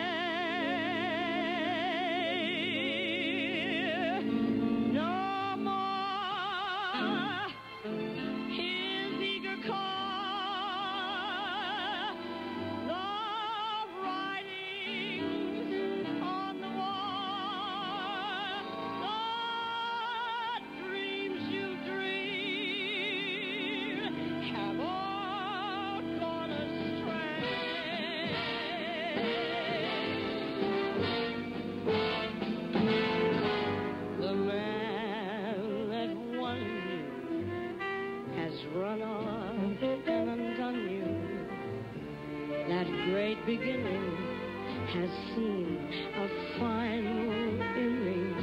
Run on and undone you. That great beginning has seen a final ending.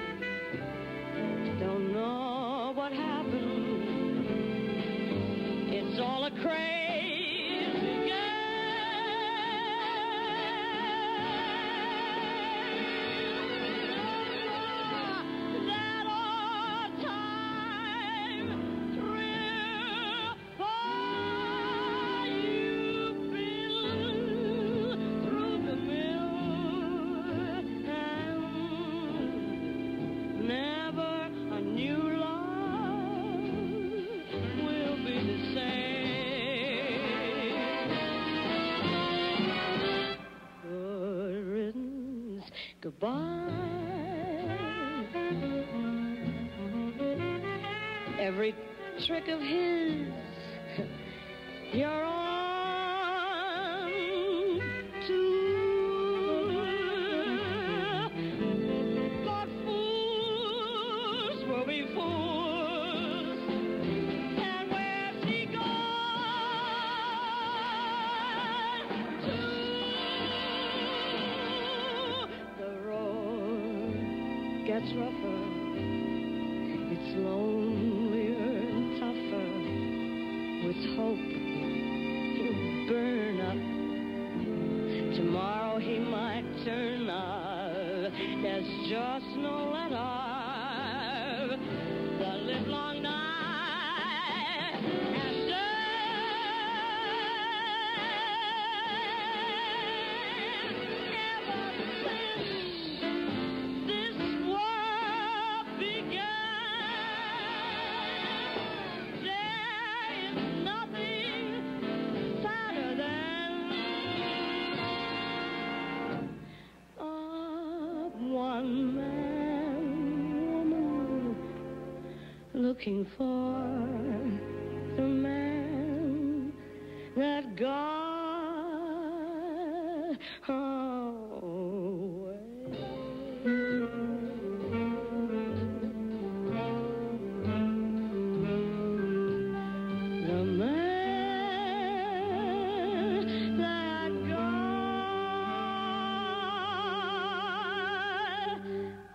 Don't know what happened. It's all a crazy game. That old time thrill. You've been through the mill, and never a new love will be the same. Good riddance, goodbye. Every trick of his, you're on to. But fools will be fools. And where's he gone to? The road gets rougher, it's lonelier and tougher. With hope, he'll burn up. Tomorrow he might turn up. There's just no let up. The livelong night and day. Ever since this world began, there is nothing sadder than one man, woman, looking for the man that got away. The man that got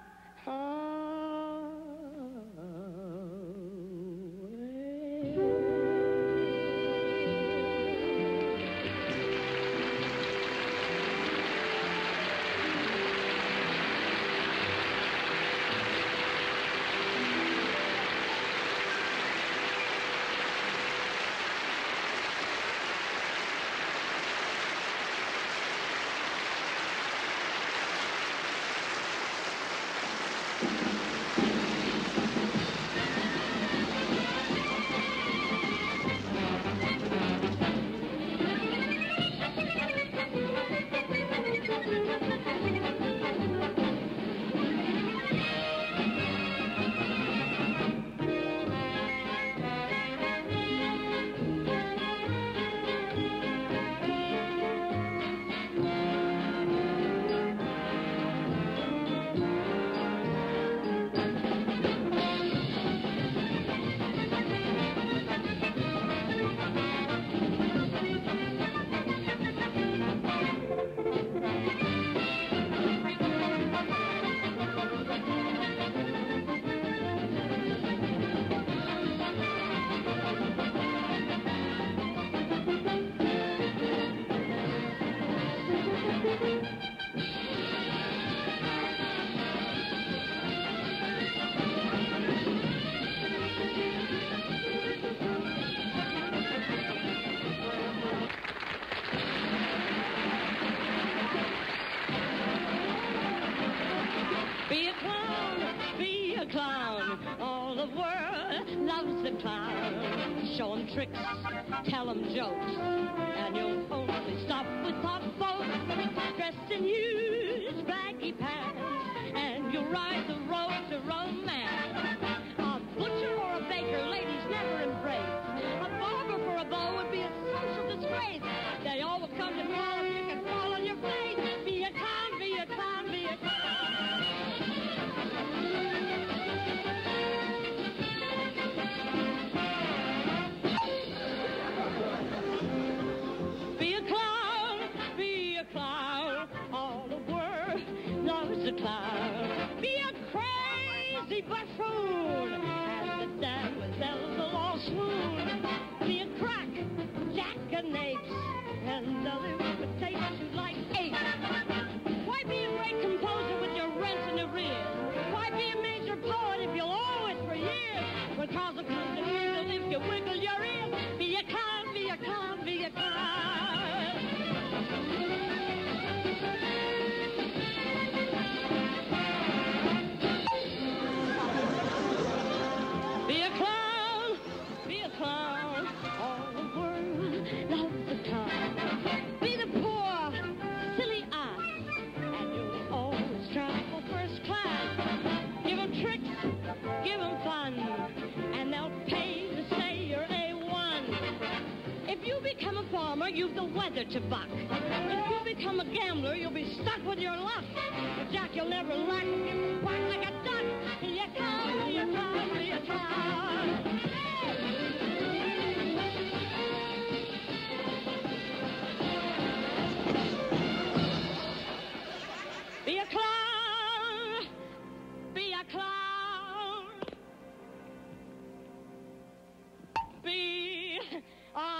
Be a clown, be a clown. All the world loves the clown. Show 'em tricks, tell 'em jokes, and you'll only stop with top folks dressed in huge baggy pants, and you'll ride the road to romance. A butcher or a baker, ladies never embrace. A barber for a beau would be a social disgrace. They all will come to call if you can fall on your face. Be a clown, be a clown, be a clown. Be a clown, be a clown. All the world loves a clown. Be a crazy buffoon, and the damoiselles will all swoon. Be a crack, jackanapes, and other imitations you like apes. Why be a great composer with your rents and arrears? Why be a major poet if you'll owe it for years? Because the clown will if you wiggle your ears. Be a clown, be a clown, be a clown. Be a clown, be a clown. All the world loves the clown. Be the poor, silly ass, and you'll always travel first class. Give 'em tricks, give 'em fun, and they'll pay to say you're A one. If you become a farmer, you've the weather to buck. If you become a gambler, you'll be stuck with your luck. Jack, you'll never lack, you'll quack like a duck. Be a clown, be a clown, be a clown. Be a clown, be a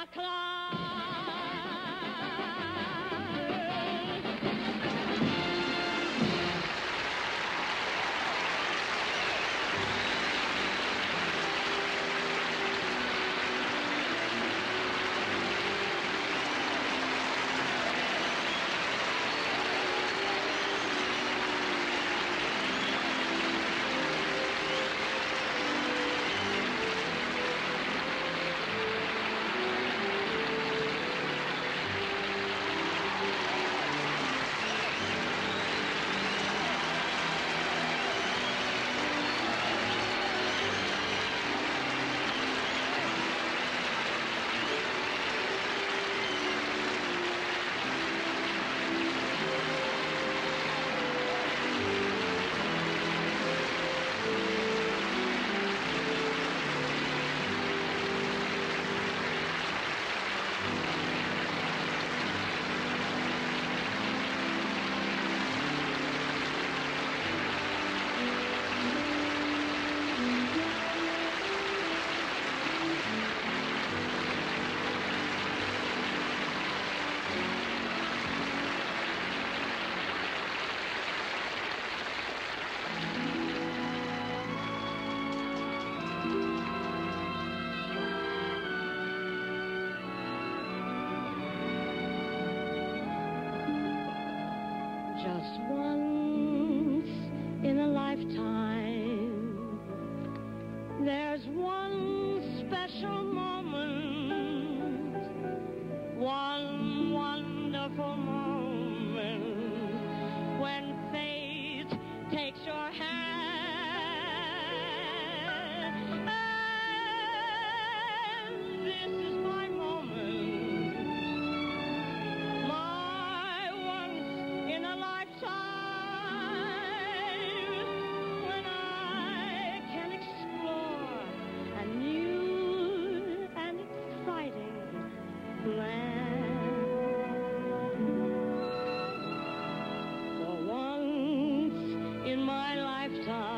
cloud. Just once in a lifetime, there's one special moment, one wonderful moment when fate takes your hand. And this is my moment, my once in a lifetime, when I can explore a new and exciting land. For once in my lifetime,